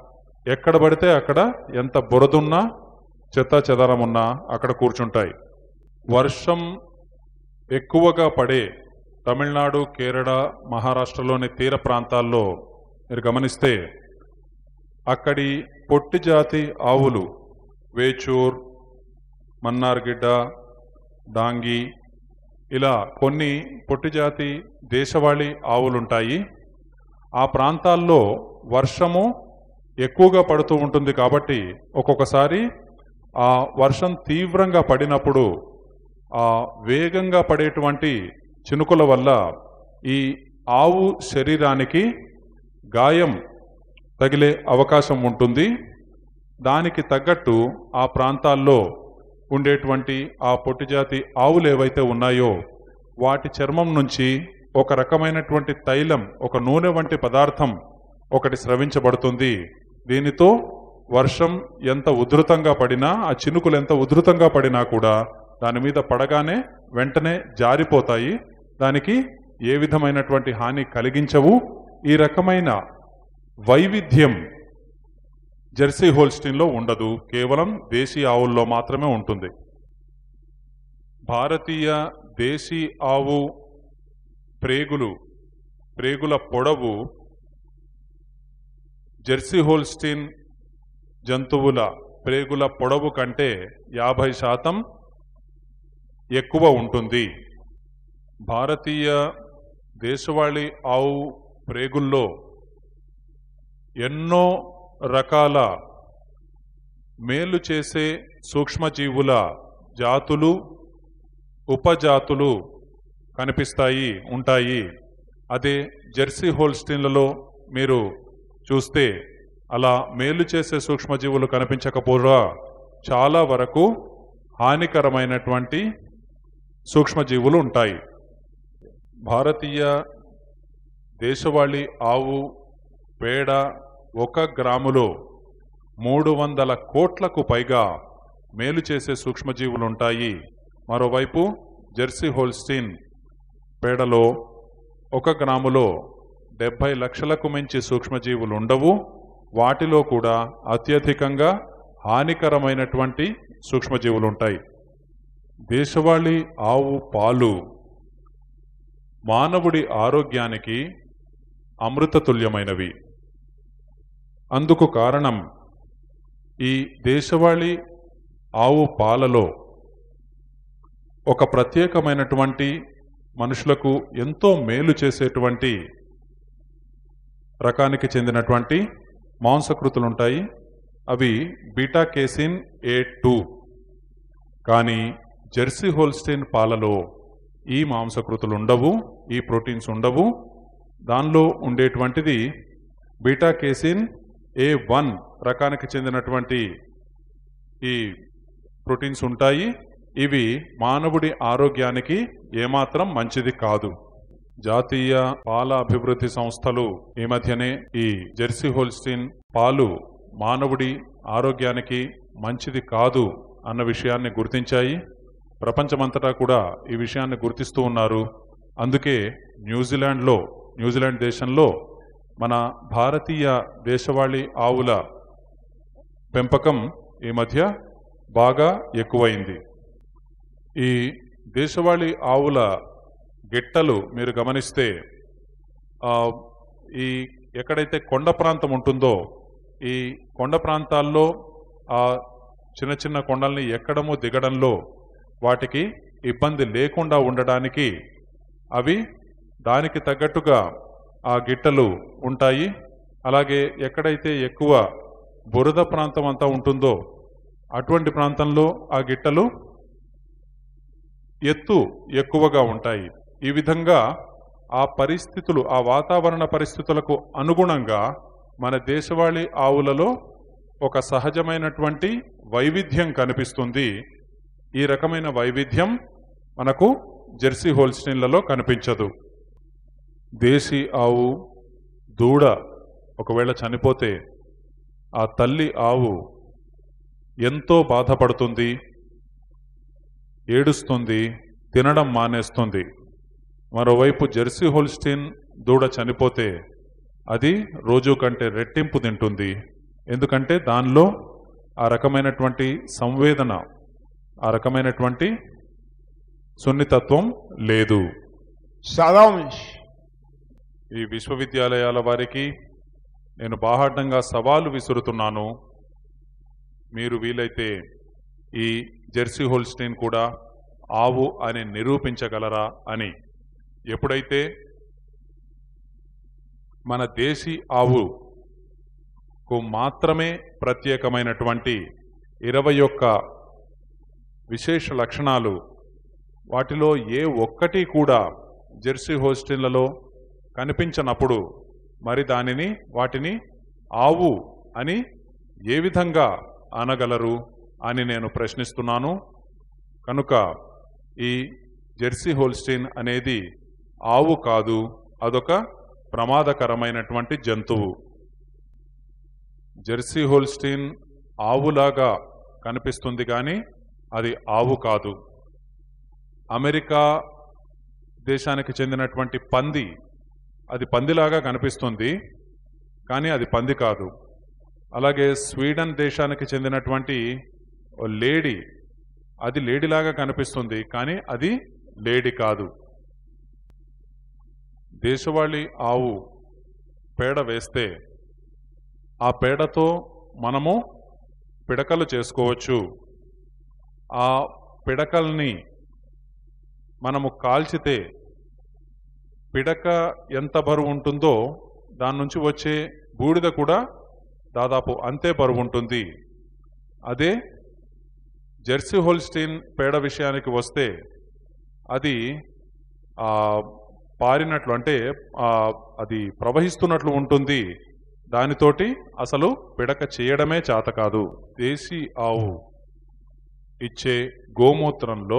ఎక్కడ పడితే అక్కడ ఎంత బురదున్నా చెత్త చెదారమున్నా అక్కడ కూర్చుంటాయి. వర్షం ఎక్కువగా పడే తమిళనాడు, కేరళ, మహారాష్ట్రలోని తీర ప్రాంతాల్లో మీరు గమనిస్తే అక్కడి పొట్టి జాతి ఆవులు వేచూర్, మన్నార్గిడ్డ, డాంగి ఇలా కొన్ని పొట్టి జాతి దేశవాళీ ఆవులుంటాయి. ఆ ప్రాంతాల్లో వర్షము ఎక్కువగా పడుతూ ఉంటుంది కాబట్టి ఒక్కొక్కసారి ఆ వర్షం తీవ్రంగా పడినప్పుడు ఆ వేగంగా పడేటువంటి చినుకుల వల్ల ఈ ఆవు శరీరానికి గాయం తగిలే అవకాశం ఉంటుంది. దానికి తగ్గట్టు ఆ ప్రాంతాల్లో ఉండేటువంటి ఆ పొట్టిజాతి ఆవులు ఏవైతే ఉన్నాయో వాటి చర్మం నుంచి ఒక రకమైనటువంటి తైలం, ఒక నూనె వంటి పదార్థం ఒకటి స్రవించబడుతుంది. దీనితో వర్షం ఎంత ఉధృతంగా పడినా, ఆ చినుకులు ఎంత ఉధృతంగా పడినా కూడా దాని మీద పడగానే వెంటనే జారిపోతాయి. దానికి ఏ విధమైనటువంటి హాని కలిగించవు. ఈ రకమైన వైవిధ్యం జెర్సీ హోల్స్టీన్లో ఉండదు, కేవలం దేశీ ఆవుల్లో మాత్రమే ఉంటుంది. భారతీయ దేశీ ఆవు ప్రేగులు ప్రేగుల పొడవు జెర్సీ హోల్స్టీన్ జంతువుల ప్రేగుల పొడవు కంటే యాభై శాతం ఎక్కువ ఉంటుంది. భారతీయ దేశవాళీ ఆవు ప్రేగుల్లో ఎన్నో రకాల మేలు చేసే సూక్ష్మజీవుల జాతులు, ఉపజాతులు కనిపిస్తాయి, ఉంటాయి. అదే జెర్సీ హోల్స్టీన్లలో మీరు చూస్తే అలా మేలు చేసే సూక్ష్మజీవులు కనిపించకపోగా చాలా వరకు హానికరమైనటువంటి సూక్ష్మజీవులు ఉంటాయి. భారతీయ దేశవాళీ ఆవు పేడ ఒక గ్రాములో మూడు వందల కోట్లకు పైగా మేలు చేసే సూక్ష్మజీవులు ఉంటాయి. మరోవైపు జెర్సీ హోల్స్టీన్ పేడలో ఒక గ్రాములో డెబ్బై లక్షలకు మించి సూక్ష్మజీవులు ఉండవు. వాటిలో కూడా అత్యధికంగా హానికరమైనటువంటి సూక్ష్మజీవులు ఉంటాయి. దేశవాళీ ఆవు పాలు మానవుడి ఆరోగ్యానికి అమృతతుల్యమైనవి. అందుకు కారణం ఈ దేశవాళీ ఆవు పాలలో ఒక ప్రత్యేకమైనటువంటి మనుషులకు ఎంతో మేలు చేసేటువంటి రకానికి చెందినటువంటి మాంసకృతులు ఉంటాయి. అవి బీటా కేసిన్ ఏ టూ. కానీ జెర్సీ హోల్స్టీన్ పాలలో ఈ మాంసకృతులు ఉండవు, ఈ ప్రోటీన్స్ ఉండవు. దానిలో ఉండేటువంటిది బీటా కేసిన్ ఏ వన్ రకానికి చెందినటువంటి ఈ ప్రోటీన్స్ ఉంటాయి. ఇవి మానవుడి ఆరోగ్యానికి ఏమాత్రం మంచిది కాదు. జాతీయ పాల అభివృద్ధి సంస్థలు ఈ మధ్యనే ఈ జెర్సీ హోల్స్టీన్ పాలు మానవుడి ఆరోగ్యానికి మంచిది కాదు అన్న విషయాన్ని గుర్తించాయి. ప్రపంచమంతటా కూడా ఈ విషయాన్ని గుర్తిస్తూ ఉన్నారు. అందుకే న్యూజిలాండ్లో న్యూజిలాండ్ దేశంలో మన భారతీయ దేశవాళీ ఆవుల పెంపకం ఈ మధ్య బాగా ఎక్కువైంది. ఈ దేశవాళీ ఆవుల గిట్టలు మీరు గమనిస్తే ఈ ఎక్కడైతే కొండ ప్రాంతం ఉంటుందో ఈ కొండ ప్రాంతాల్లో ఆ చిన్న చిన్న కొండల్ని ఎక్కడము దిగడంలో వాటికి ఇబ్బంది లేకుండా ఉండడానికి అవి దానికి తగ్గట్టుగా ఆ గిట్టలు ఉంటాయి. అలాగే ఎక్కడైతే ఎక్కువ బురద ప్రాంతం అంతా ఉంటుందో అటువంటి ప్రాంతంలో ఆ గిట్టలు ఎత్తు ఎక్కువగా ఉంటాయి. ఈ విధంగా ఆ పరిస్థితులు, ఆ వాతావరణ పరిస్థితులకు అనుగుణంగా మన దేశవాళీ ఆవులలో ఒక సహజమైనటువంటి వైవిధ్యం కనిపిస్తుంది. ఈ రకమైన వైవిధ్యం మనకు జెర్సీ హోల్స్టీన్లలో కనిపించదు. దేశీ ఆవు దూడ ఒకవేళ చనిపోతే ఆ తల్లి ఆవు ఎంతో బాధపడుతుంది, ఏడుస్తుంది, తినడం మానేస్తుంది. మరోవైపు జెర్సీ హోల్స్టీన్ దూడ చనిపోతే అది రోజు కంటే రెట్టింపు తింటుంది, ఎందుకంటే దానిలో ఆ రకమైనటువంటి సంవేదన, ఆ రకమైనటువంటి సున్నితత్వం లేదు. సారాంశ్. ఈ విశ్వవిద్యాలయాల వారికి నేను బాహాటంగా సవాలు విసురుతున్నాను. మీరు వీలైతే ఈ జెర్సీ హోల్స్టీన్ కూడా ఆవు అని నిరూపించగలరా అని. ఎప్పుడైతే మన దేశీ ఆవుకు మాత్రమే ప్రత్యేకమైనటువంటి ఇరవై ఒక్క విశేష లక్షణాలు, వాటిలో ఏ ఒక్కటి కూడా జెర్సీ హోల్స్టీన్లలో కనిపించనప్పుడు మరి దానిని వాటిని ఆవు అని ఏ విధంగా అనగలరు అని నేను ప్రశ్నిస్తున్నాను. కనుక ఈ జెర్సీ హోల్స్టీన్ అనేది ఆవు కాదు, అదొక ప్రమాదకరమైనటువంటి జంతువు. జెర్సీ హోల్స్టీన్ ఆవులాగా కనిపిస్తుంది కానీ అది ఆవు కాదు. అమెరికా దేశానికి చెందినటువంటి పంది, అది పందిలాగా కనిపిస్తుంది కానీ అది పంది కాదు. అలాగే స్వీడన్ దేశానికి చెందినటువంటి లేడీ, అది లేడీలాగా కనిపిస్తుంది కానీ అది లేడీ కాదు. దేశవాళీ ఆవు పేడ వేస్తే ఆ పేడతో మనము పిడకలు చేసుకోవచ్చు. ఆ పిడకల్ని మనము కాల్చితే పిడక ఎంత బరువు ఉంటుందో దాని నుంచి వచ్చే బూడిద కూడా దాదాపు అంతే బరువు ఉంటుంది. అదే జెర్సీ హోల్స్టీన్ పేడ విషయానికి వస్తే అది పారినట్లు, అంటే అది ప్రవహిస్తున్నట్లు ఉంటుంది. దానితోటి అసలు పిడక చేయడమే చేత కాదు. దేశీ ఆవు ఇచ్చే గోమూత్రంలో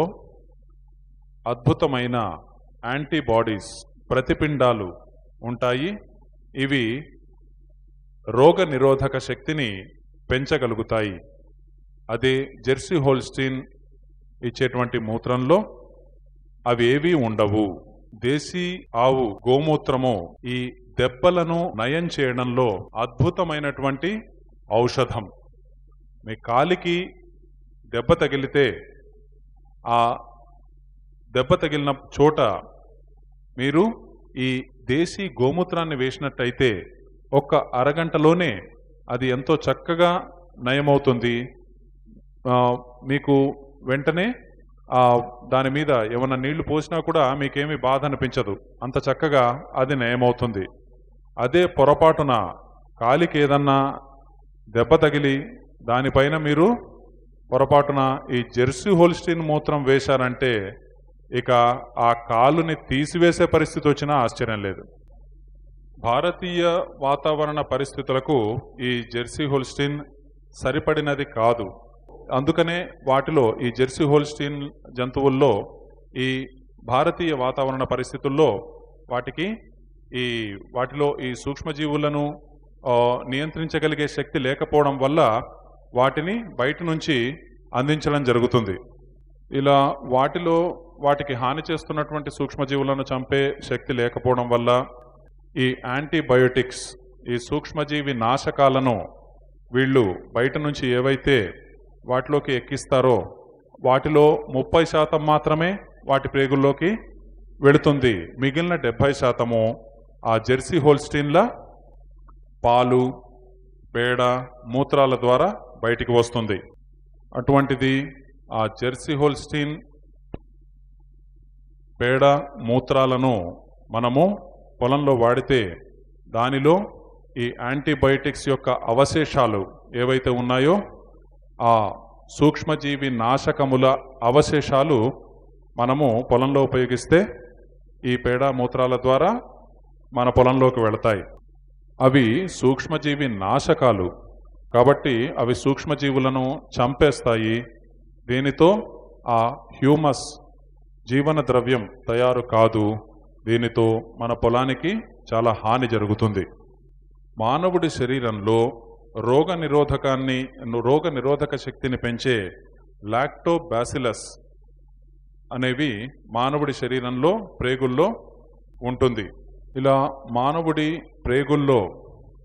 అద్భుతమైన యాంటీబాడీస్, ప్రతిపిండాలు ఉంటాయి. ఇవి రోగ నిరోధక శక్తిని పెంచగలుగుతాయి. అదే జెర్సీ హోల్స్టీన్ ఇచ్చేటువంటి మూత్రంలో అవి ఏవీ ఉండవు. దేశీ ఆవు గోమూత్రము ఈ దెబ్బలను నయం చేయడంలో అద్భుతమైనటువంటి ఔషధం. మీ కాలికి దెబ్బ తగిలితే ఆ దెబ్బ తగిలిన చోట మీరు ఈ దేశీ గోమూత్రాన్ని వేసినట్టయితే ఒక్క అరగంటలోనే అది ఎంతో చక్కగా నయమవుతుంది. మీకు వెంటనే దాని మీద ఏమన్నా నీళ్లు పోసినా కూడా మీకేమీ బాధ అనిపించదు, అంత చక్కగా అది నయమవుతుంది. అదే పొరపాటున కాలికి ఏదన్నా దెబ్బ తగిలి దానిపైన మీరు పొరపాటున ఈ జెర్సీ హోల్స్టీన్ మూత్రం వేశారంటే ఇక ఆ కాలుని తీసివేసే పరిస్థితి వచ్చినా ఆశ్చర్యం లేదు. భారతీయ వాతావరణ పరిస్థితులకు ఈ జెర్సీ హోల్స్టీన్ సరిపడినది కాదు. అందుకనే వాటిలో ఈ జెర్సీ హోల్స్టీన్ జంతువుల్లో ఈ భారతీయ వాతావరణ పరిస్థితుల్లో వాటికి ఈ వాటిలో ఈ సూక్ష్మజీవులను నియంత్రించగలిగే శక్తి లేకపోవడం వల్ల వాటిని బయట నుంచి అందించడం జరుగుతుంది. ఇలా వాటిలో వాటికి హాని చేస్తున్నటువంటి సూక్ష్మజీవులను చంపే శక్తి లేకపోవడం వల్ల ఈ యాంటీబయోటిక్స్, ఈ సూక్ష్మజీవి నాశకాలను వీళ్ళు బయట నుంచి ఏవైతే వాటిలోకి ఎక్కిస్తారో వాటిలో ముప్పై శాతం మాత్రమే వాటి ప్రేగుల్లోకి వెళుతుంది. మిగిలిన డెబ్బై శాతము ఆ జెర్సీ హోల్స్టీన్ల పాలు, పేడ, మూత్రాల ద్వారా బయటికి వస్తుంది. అటువంటిది ఆ జెర్సీ హోల్స్టీన్ పేడ, మూత్రాలను మనము పొలంలో వాడితే దానిలో ఈ యాంటీబయోటిక్స్ యొక్క అవశేషాలు ఏవైతే ఉన్నాయో ఆ సూక్ష్మజీవి నాశకముల అవశేషాలు మనము పొలంలో ఉపయోగిస్తే ఈ పేడ, మూత్రాల ద్వారా మన పొలంలోకి వెళతాయి. అవి సూక్ష్మజీవి నాశకాలు కాబట్టి అవి సూక్ష్మజీవులను చంపేస్తాయి. దీనితో ఆ హ్యూమస్ జీవన ద్రవ్యం తయారు కాదు. దీనితో మన పొలానికి చాలా హాని జరుగుతుంది. మానవుడి శరీరంలో రోగ నిరోధకాన్ని రోగ నిరోధక శక్తిని పెంచే లాక్టోబాసిలస్ అనేవి మానవుడి శరీరంలో ప్రేగుల్లో ఉంటుంది. ఇలా మానవుడి ప్రేగుల్లో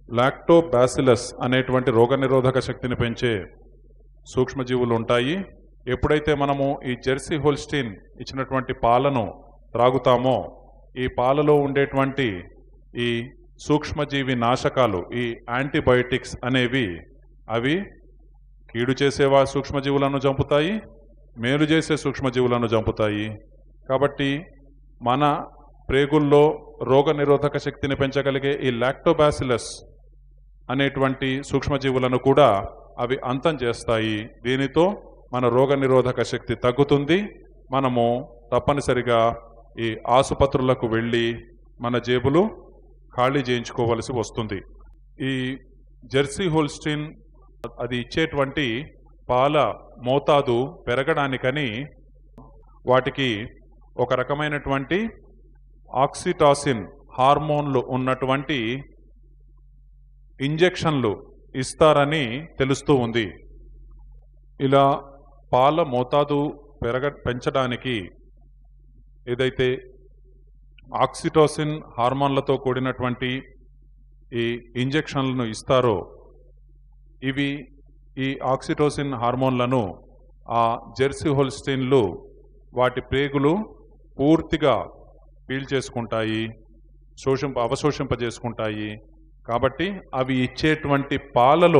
లాక్టోబాసిలస్ అనేటువంటి రోగనిరోధక శక్తిని పెంచే సూక్ష్మజీవులు ఉంటాయి. ఎప్పుడైతే మనము ఈ జెర్సీ హోల్స్టీన్ ఇచ్చినటువంటి పాలను త్రాగుతామో ఈ పాలలో ఉండేటువంటి ఈ సూక్ష్మజీవి నాశకాలు, ఈ యాంటీబయోటిక్స్ అనేవి అవి కీడు చేసేవా సూక్ష్మజీవులను చంపుతాయి, మేలు చేసే సూక్ష్మజీవులను చంపుతాయి. కాబట్టి మన ప్రేగుల్లో రోగ నిరోధక శక్తిని పెంచగలిగే ఈ లాక్టోబాసిలస్ అనేటువంటి సూక్ష్మజీవులను కూడా అవి అంతం చేస్తాయి. దీనితో మన రోగ నిరోధక శక్తి తగ్గుతుంది. మనము తప్పనిసరిగా ఈ ఆసుపత్రులకు వెళ్ళి మన జేబులు ఖాళీ చేయించుకోవలసి వస్తుంది. ఈ జెర్సీ హోల్స్టీన్ అది ఇచ్చేటువంటి పాల మోతాదు పెరగడానికని వాటికి ఒక రకమైనటువంటి ఆక్సిటాసిన్ హార్మోన్లు ఉన్నటువంటి ఇంజెక్షన్లు ఇస్తారని తెలుస్తూ ఉంది. ఇలా పాల మోతాదు పెరగ పెంచడానికి ఏదైతే ఆక్సిటోసిన్ హార్మోన్లతో కూడినటువంటి ఈ ఇంజెక్షన్లను ఇస్తారో ఇవి ఈ ఆక్సిటోసిన్ హార్మోన్లను ఆ జెర్సీ హోల్స్టీన్లు వాటి ప్రేగులు పూర్తిగా పీల్చేసుకుంటాయి, శోషింప అవశోషింపజేసుకుంటాయి. కాబట్టి అవి ఇచ్చేటువంటి పాలలో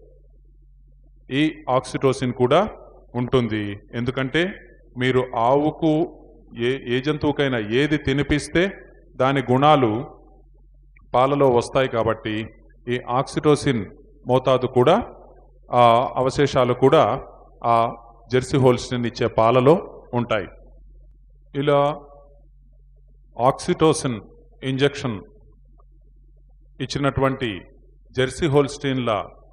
ఈ ఆక్సిటోసిన్ కూడా ఉంటుంది. ఎందుకంటే మీరు ఆవుకు ఏ ఏ జంతువుకైనా ఏది తినిపిస్తే దాని గుణాలు పాలలో వస్తాయి. కాబట్టి ఈ ఆక్సిటోసిన్ మోతాదు కూడా ఆ అవశేషాలు కూడా ఆ జెర్సీ హోల్స్టీన్ ఇచ్చే పాలలో ఉంటాయి. ఇలా ఆక్సిటోసిన్ ఇంజెక్షన్ ఇచ్చినటువంటి జెర్సీ హోల్స్టీన్ల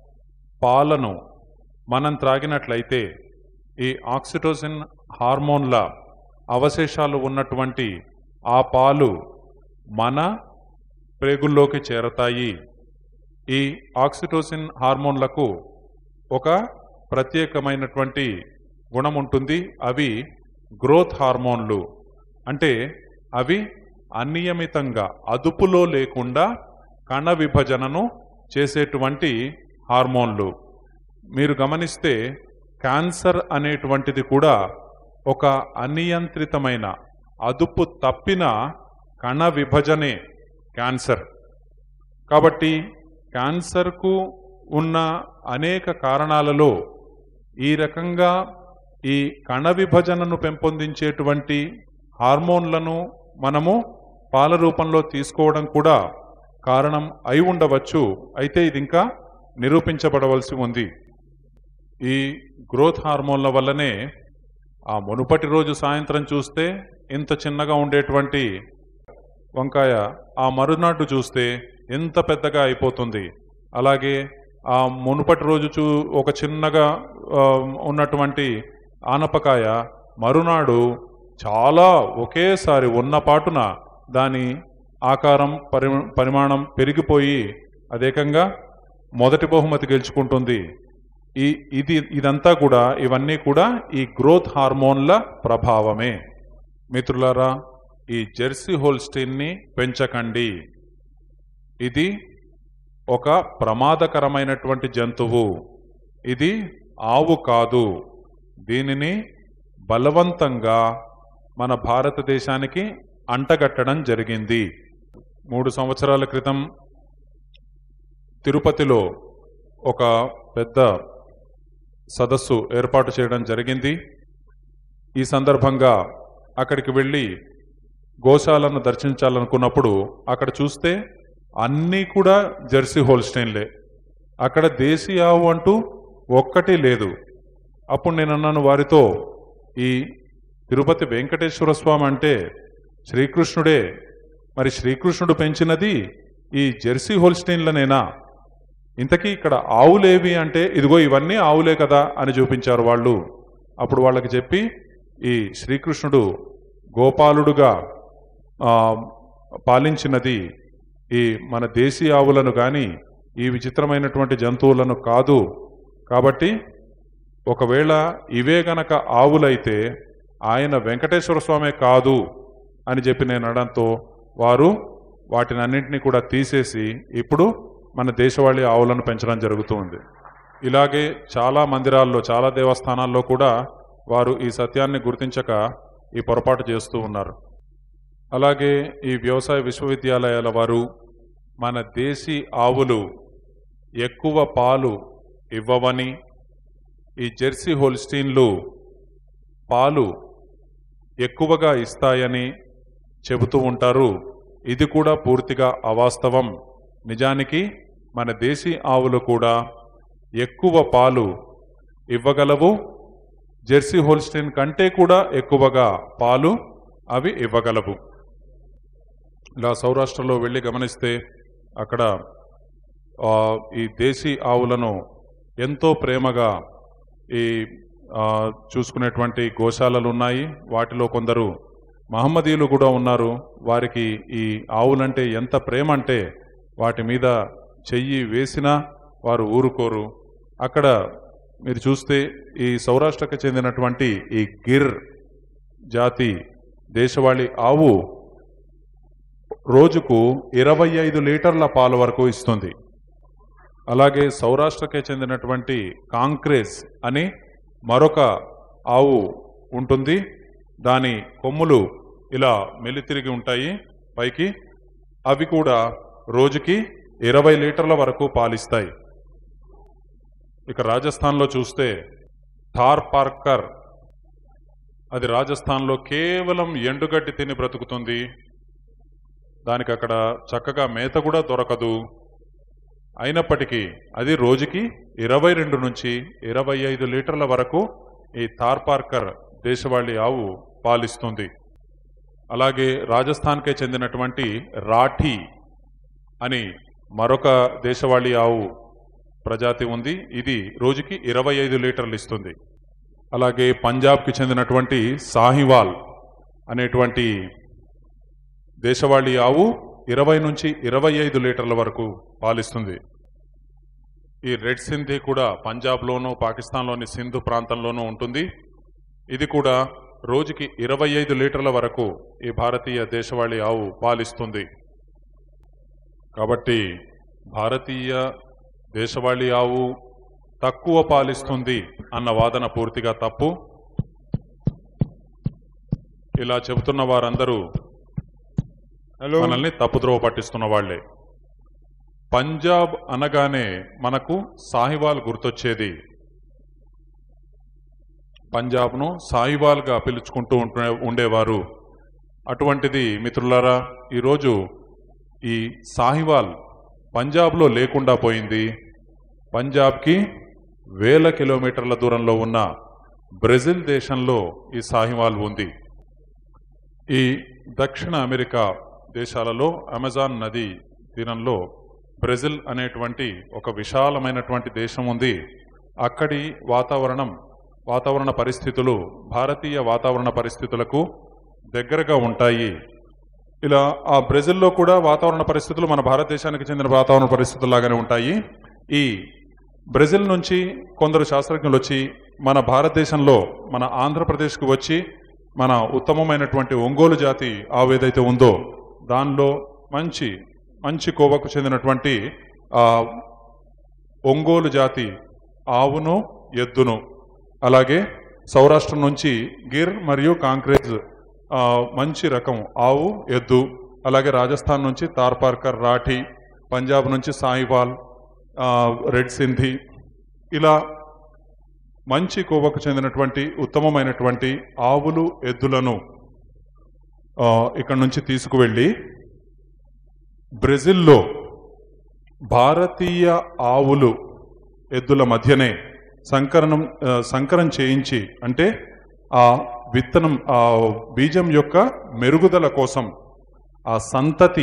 పాలను మనం త్రాగినట్లయితే ఈ ఆక్సిటోసిన్ హార్మోన్ల అవశేషాలు ఉన్నటువంటి ఆ పాలు మన ప్రేగుల్లోకి చేరతాయి. ఈ ఆక్సిటోసిన్ హార్మోన్లకు ఒక ప్రత్యేకమైనటువంటి గుణం ఉంటుంది. అవి గ్రోత్ హార్మోన్లు. అంటే అవి అనియమితంగా అదుపులో లేకుండా కణ విభజనను చేసేటువంటి హార్మోన్లు. మీరు గమనిస్తే క్యాన్సర్ అనేటువంటిది కూడా ఒక అనియంత్రితమైన అదుపు తప్పిన కణ విభజనే క్యాన్సర్. కాబట్టి క్యాన్సర్కు ఉన్న అనేక కారణాలలో ఈ రకంగా ఈ కణ విభజనను పెంపొందించేటువంటి హార్మోన్లను మనము పాల రూపంలో తీసుకోవడం కూడా కారణం అయి ఉండవచ్చు. అయితే ఇది ఇంకా నిరూపించబడవలసి ఉంది. ఈ గ్రోత్ హార్మోన్ల వల్లనే ఆ మునుపటి రోజు సాయంత్రం చూస్తే ఇంత చిన్నగా ఉండేటువంటి వంకాయ ఆ మరునాడు చూస్తే ఎంత పెద్దగా అయిపోతుంది. అలాగే ఆ మునుపటి రోజు చూ ఒక చిన్నగా ఉన్నటువంటి ఆనపకాయ మరునాడు చాలా ఒకేసారి ఉన్నపాటున దాని ఆకారం పరి పరిమాణం పెరిగిపోయి అదేకంగా మొదటి బహుమతి గెలుచుకుంటుంది. ఈ ఇది ఇదంతా కూడా ఇవన్నీ కూడా ఈ గ్రోత్ హార్మోన్ల ప్రభావమే. మిత్రులారా, ఈ జెర్సీ హోల్స్టీన్ని పెంచకండి. ఇది ఒక ప్రమాదకరమైనటువంటి జంతువు. ఇది ఆవు కాదు. దీనిని బలవంతంగా మన భారతదేశానికి అంటగట్టడం జరిగింది. మూడు సంవత్సరాల క్రితం తిరుపతిలో ఒక పెద్ద సదస్సు ఏర్పాటు చేయడం జరిగింది. ఈ సందర్భంగా అక్కడికి వెళ్ళి గోశాలను దర్శించాలనుకున్నప్పుడు అక్కడ చూస్తే అన్నీ కూడా జెర్సీ హోల్స్టైన్లే. అక్కడ దేశీ ఆవు అంటూ ఒక్కటి లేదు. అప్పుడు నేను అన్నాను వారితో, ఈ తిరుపతి వెంకటేశ్వర స్వామి అంటే శ్రీకృష్ణుడే, మరి శ్రీకృష్ణుడు పెంచినది ఈ జెర్సీ హోల్స్టైన్లనేనా? ఇంతకీ ఇక్కడ ఆవులేవి అంటే ఇదిగో ఇవన్నీ ఆవులే కదా అని చూపించారు వాళ్ళు. అప్పుడు వాళ్ళకి చెప్పి, ఈ శ్రీకృష్ణుడు గోపాలుడుగా పాలించినది ఈ మన దేశీ ఆవులను కానీ ఈ విచిత్రమైనటువంటి జంతువులను కాదు. కాబట్టి ఒకవేళ ఇవే గనక ఆవులైతే ఆయన వెంకటేశ్వర స్వామి కాదు అని చెప్పి నేను అనడంతో వారు వాటిని అన్నింటినీ కూడా తీసేసి ఇప్పుడు మన దేశవాళీ ఆవులను పెంచడం జరుగుతూ ఉంది. ఇలాగే చాలా మందిరాల్లో, చాలా దేవస్థానాల్లో కూడా వారు ఈ సత్యాన్ని గుర్తించక ఈ పొరపాటు చేస్తూ ఉన్నారు. అలాగే ఈ వ్యవసాయ విశ్వవిద్యాలయాల వారు మన దేశీ ఆవులు ఎక్కువ పాలు ఇవ్వవని, ఈ జెర్సీ హోల్స్టీన్లు పాలు ఎక్కువగా ఇస్తాయని చెబుతూ ఉంటారు. ఇది కూడా పూర్తిగా అవాస్తవం. నిజానికి మన దేశీ ఆవులు కూడా ఎక్కువ పాలు ఇవ్వగలవు. జెర్సీ హోల్స్టీన్ కంటే కూడా ఎక్కువగా పాలు అవి ఇవ్వగలవు. ఇలా సౌరాష్ట్రలో వెళ్ళి గమనిస్తే అక్కడ ఈ దేశీ ఆవులను ఎంతో ప్రేమగా ఈ చూసుకునేటువంటి గోశాలలు ఉన్నాయి. వాటిలో కొందరు మహమ్మదీయులు కూడా ఉన్నారు. వారికి ఈ ఆవులంటే ఎంత ప్రేమ అంటే వాటి మీద చెయ్యి వేసినా వారు ఊరుకోరు. అక్కడ మీరు చూస్తే ఈ సౌరాష్ట్రకు చెందినటువంటి ఈ గిర్ జాతి దేశవాళీ ఆవు రోజుకు ఇరవై ఐదు లీటర్ల పాల వరకు ఇస్తుంది. అలాగే సౌరాష్ట్రకే చెందినటువంటి కాంక్రేజ్ అని మరొక ఆవు ఉంటుంది. దాని కొమ్ములు ఇలా మెలితిరిగి ఉంటాయి పైకి. అవి కూడా రోజుకి ఇరవై లీటర్ల వరకు పాలిస్తాయి. ఇక రాజస్థాన్లో చూస్తే థార్ పార్కర్, అది రాజస్థాన్లో కేవలం ఎండుగడ్డి తిని బ్రతుకుతుంది. దానికి అక్కడ చక్కగా మేత కూడా దొరకదు. అయినప్పటికీ అది రోజుకి ఇరవై రెండు నుంచి ఇరవై ఐదు లీటర్ల వరకు ఈ థార్ పార్కర్ దేశవాళీ ఆవు పాలిస్తుంది. అలాగే రాజస్థాన్కే చెందినటువంటి రాఠీ అని మరొక దేశవాళీ ఆవు ప్రజాతి ఉంది. ఇది రోజుకి ఇరవై ఐదు లీటర్లు ఇస్తుంది. అలాగే పంజాబ్కి చెందినటువంటి సాహివాల్ అనేటువంటి దేశవాళీ ఆవు ఇరవై నుంచి ఇరవై ఐదు లీటర్ల వరకు పాలిస్తుంది. ఈ రెడ్ సింధీ కూడా పంజాబ్లోనూ పాకిస్తాన్లోని సింధు ప్రాంతంలోనూ ఉంటుంది. ఇది కూడా రోజుకి ఇరవై ఐదు లీటర్ల వరకు ఈ భారతీయ దేశవాళీ ఆవు పాలిస్తుంది. కాబట్టి భారతీయ దేశవాళీ ఆవు తక్కువ పాలిస్తుంది అన్న వాదన పూర్తిగా తప్పు. ఇలా చెబుతున్న వారందరూ మనల్ని తప్పుద్రోవ పట్టిస్తున్న వాళ్లే. పంజాబ్ అనగానే మనకు సాహివాల్ గుర్తొచ్చేది. పంజాబ్ను సాహివాల్గా పిలుచుకుంటూ ఉండేవారు. అటువంటిది మిత్రులారా, ఈరోజు ఈ సాహివాల్ పంజాబ్లో లేకుండా పోయింది. పంజాబ్కి వేల కిలోమీటర్ల దూరంలో ఉన్న బ్రెజిల్ దేశంలో ఈ సాహివాల్ ఉంది. ఈ దక్షిణ అమెరికా దేశాలలో అమెజాన్ నది తీరంలో బ్రెజిల్ అనేటువంటి ఒక విశాలమైనటువంటి దేశం ఉంది. అక్కడి వాతావరణం వాతావరణ పరిస్థితులు భారతీయ వాతావరణ పరిస్థితులకు దగ్గరగా ఉంటాయి. ఇలా ఆ బ్రెజిల్లో కూడా వాతావరణ పరిస్థితులు మన భారతదేశానికి చెందిన వాతావరణ పరిస్థితుల్లాగానే ఉంటాయి. ఈ బ్రెజిల్ నుంచి కొందరు శాస్త్రజ్ఞులు వచ్చి మన భారతదేశంలో మన ఆంధ్రప్రదేశ్కు వచ్చి మన ఉత్తమమైనటువంటి ఒంగోలు జాతి ఆవు ఏదైతే ఉందో దానిలో మంచి మంచి కోవకు చెందినటువంటి ఆ ఒంగోలు జాతి ఆవును, ఎద్దును, అలాగే సౌరాష్ట్రం నుంచి గిర్ మరియు కాంక్రేజ్ మంచి రకం ఆవు, ఎద్దు, అలాగే రాజస్థాన్ నుంచి థార్ పార్కర్, రాఠీ, పంజాబ్ నుంచి సాహివాల్, రెడ్ సింధీ, ఇలా మంచి కోవకు చెందినటువంటి ఉత్తమమైనటువంటి ఆవులు, ఎద్దులను ఇక్కడ నుంచి తీసుకువెళ్ళి బ్రెజిల్లో భారతీయ ఆవులు, ఎద్దుల మధ్యనే సంకరణం సంకరం చేయించి, అంటే ఆ విత్తనం ఆ బీజం యొక్క మెరుగుదల కోసం ఆ సంతతి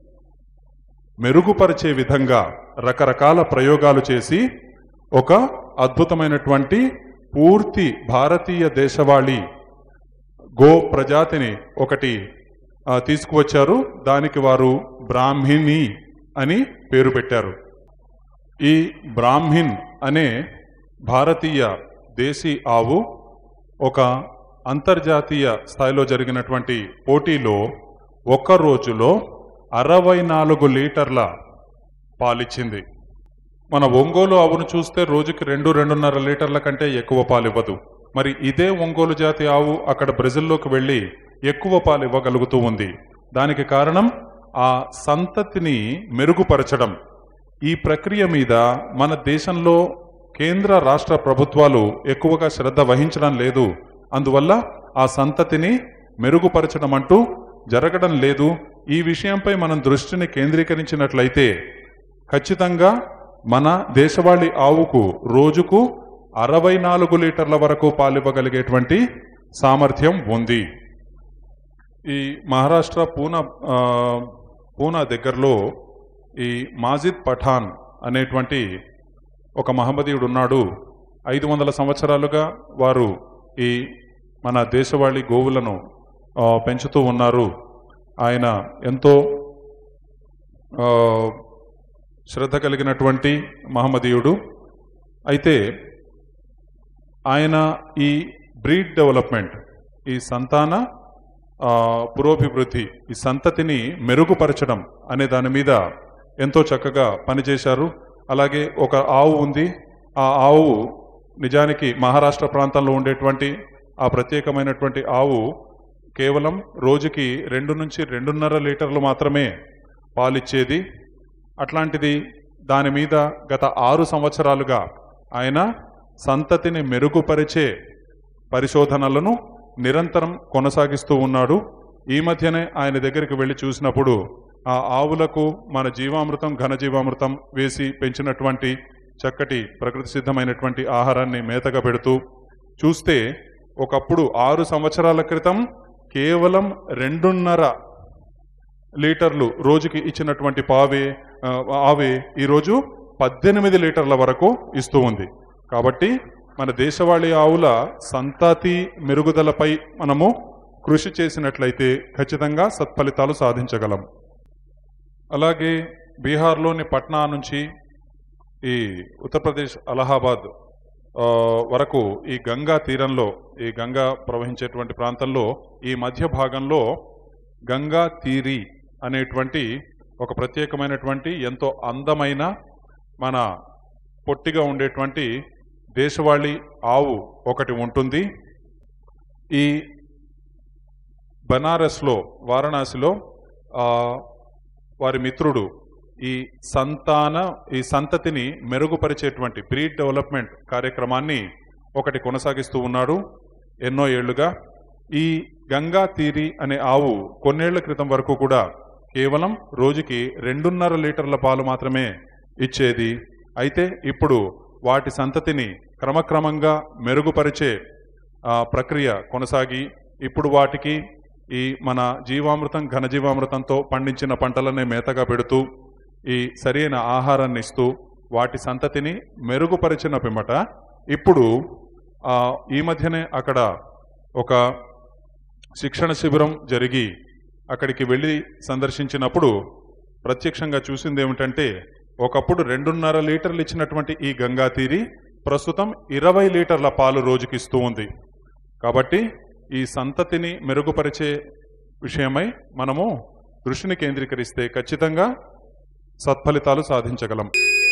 మెరుగుపరిచే విధంగా రకరకాల ప్రయోగాలు చేసి ఒక అద్భుతమైనటువంటి పూర్తి భారతీయ దేశవాళీ గో ప్రజాతిని ఒకటి తీసుకువచ్చారు. దానికి వారు బ్రాహ్మిణి అని పేరు పెట్టారు. ఈ బ్రాహ్మిన్ అనే భారతీయ దేశీ ఆవు ఒక అంతర్జాతీయ స్థాయిలో జరిగినటువంటి పోటీలో ఒక్క రోజులో అరవై నాలుగు లీటర్ల పాలిచ్చింది. మన ఒంగోలు ఆవును చూస్తే రోజుకి రెండు రెండున్నర లీటర్ల కంటే ఎక్కువ పాలు ఇవ్వదు. మరి ఇదే ఒంగోలు జాతి ఆవు అక్కడ బ్రెజిల్లోకి వెళ్ళి ఎక్కువ పాలు ఇవ్వగలుగుతూ ఉంది. దానికి కారణం ఆ సంతతిని మెరుగుపరచడం. ఈ ప్రక్రియ మీద మన దేశంలో కేంద్ర రాష్ట్ర ప్రభుత్వాలు ఎక్కువగా శ్రద్ధ వహించడం లేదు. అందువల్ల ఆ సంతతిని మెరుగుపరచడం అంటూ జరగడం లేదు. ఈ విషయంపై మనం దృష్టిని కేంద్రీకరించినట్లయితే ఖచ్చితంగా మన దేశవాళీ ఆవుకు రోజుకు అరవై నాలుగు లీటర్ల వరకు పాలివ్వగలిగేటువంటి సామర్థ్యం ఉంది. ఈ మహారాష్ట్ర పూనా పూనా దగ్గరలో ఈ మాజిద్ పఠాన్ అనేటువంటి ఒక మహమ్మదీయుడు ఉన్నాడు. ఐదు వందల సంవత్సరాలుగా వారు ఈ మన దేశవాళీ గోవులను పెంచుతూ ఉన్నారు. ఆయన ఎంతో శ్రద్ధ కలిగినటువంటి మహమ్మదీయుడు. అయితే ఆయన ఈ బ్రీడ్ డెవలప్మెంట్, ఈ సంతాన పురోభివృద్ధి, ఈ సంతతిని మెరుగుపరచడం అనే దాని మీద ఎంతో చక్కగా పనిచేశారు. అలాగే ఒక ఆవు ఉంది. ఆ ఆవు నిజానికి మహారాష్ట్ర ప్రాంతంలో ఉండేటువంటి ఆ ప్రత్యేకమైనటువంటి ఆవు కేవలం రోజుకి రెండు నుంచి రెండున్నర లీటర్లు మాత్రమే పాలిచ్చేది. అట్లాంటిది దాని మీద గత ఆరు సంవత్సరాలుగా ఆయన సంతతిని మెరుగుపరిచే పరిశోధనలను నిరంతరం కొనసాగిస్తూ ఉన్నాడు. ఈ మధ్యనే ఆయన దగ్గరికి వెళ్ళి చూసినప్పుడు ఆ ఆవులకు మన జీవామృతం, ఘనజీవామృతం వేసి పెంచినటువంటి చక్కటి ప్రకృతి సిద్ధమైనటువంటి ఆహారాన్ని మేతగా పెడుతూ చూస్తే ఒకప్పుడు ఆరు సంవత్సరాల క్రితం కేవలం రెండున్నర లీటర్లు రోజుకి ఇచ్చినటువంటి పావే ఆవే ఈరోజు పద్దెనిమిది లీటర్ల వరకు ఇస్తూ ఉంది. కాబట్టి మన దేశవాళీ ఆవుల సంతతి మెరుగుదలపై మనము కృషి చేసినట్లయితే ఖచ్చితంగా సత్ఫలితాలు సాధించగలం. అలాగే బీహార్లోని పట్నా నుంచి ఈ ఉత్తరప్రదేశ్ అలహాబాద్ వరకు ఈ గంగా తీరంలో, ఈ గంగా ప్రవహించేటువంటి ప్రాంతంలో ఈ మధ్య భాగంలో గంగా తీరి అనేటువంటి ఒక ప్రత్యేకమైనటువంటి ఎంతో అందమైన మన పొట్టిగా ఉండేటువంటి దేశవాళీ ఆవు ఒకటి ఉంటుంది. ఈ బనారస్లో, వారణాసిలో వారి మిత్రుడు ఈ సంతాన ఈ సంతతిని మెరుగుపరిచేటువంటి బ్రీడ్ డెవలప్మెంట్ కార్యక్రమాన్ని ఒకటి కొనసాగిస్తూ ఉన్నాడు ఎన్నో ఏళ్లుగా. ఈ గంగా తీరి అనే ఆవు కొన్నేళ్ల క్రితం వరకు కూడా కేవలం రోజుకి రెండున్నర లీటర్ల పాలు మాత్రమే ఇచ్చేది. అయితే ఇప్పుడు వాటి సంతతిని క్రమక్రమంగా మెరుగుపరిచే ప్రక్రియ కొనసాగి ఇప్పుడు వాటికి ఈ మన జీవామృతం, ఘనజీవామృతంతో పండించిన పంటలనే మేతగా పెడుతూ ఈ సరైన ఆహారాన్ని ఇస్తూ వాటి సంతతిని మెరుగుపరిచిన పిమ్మట ఇప్పుడు ఈ మధ్యనే అక్కడ ఒక శిక్షణ శిబిరం జరిగి అక్కడికి వెళ్ళి సందర్శించినప్పుడు ప్రత్యక్షంగా చూసింది ఏమిటంటే ఒకప్పుడు రెండున్నర లీటర్లు ఇచ్చినటువంటి ఈ గంగా తీరి ప్రస్తుతం ఇరవై లీటర్ల పాలు రోజుకి ఇస్తూ ఉంది. కాబట్టి ఈ సంతతిని మెరుగుపరిచే విషయమై మనము దృష్టిని కేంద్రీకరిస్తే ఖచ్చితంగా సత్ఫలితాలు సాధించగలం.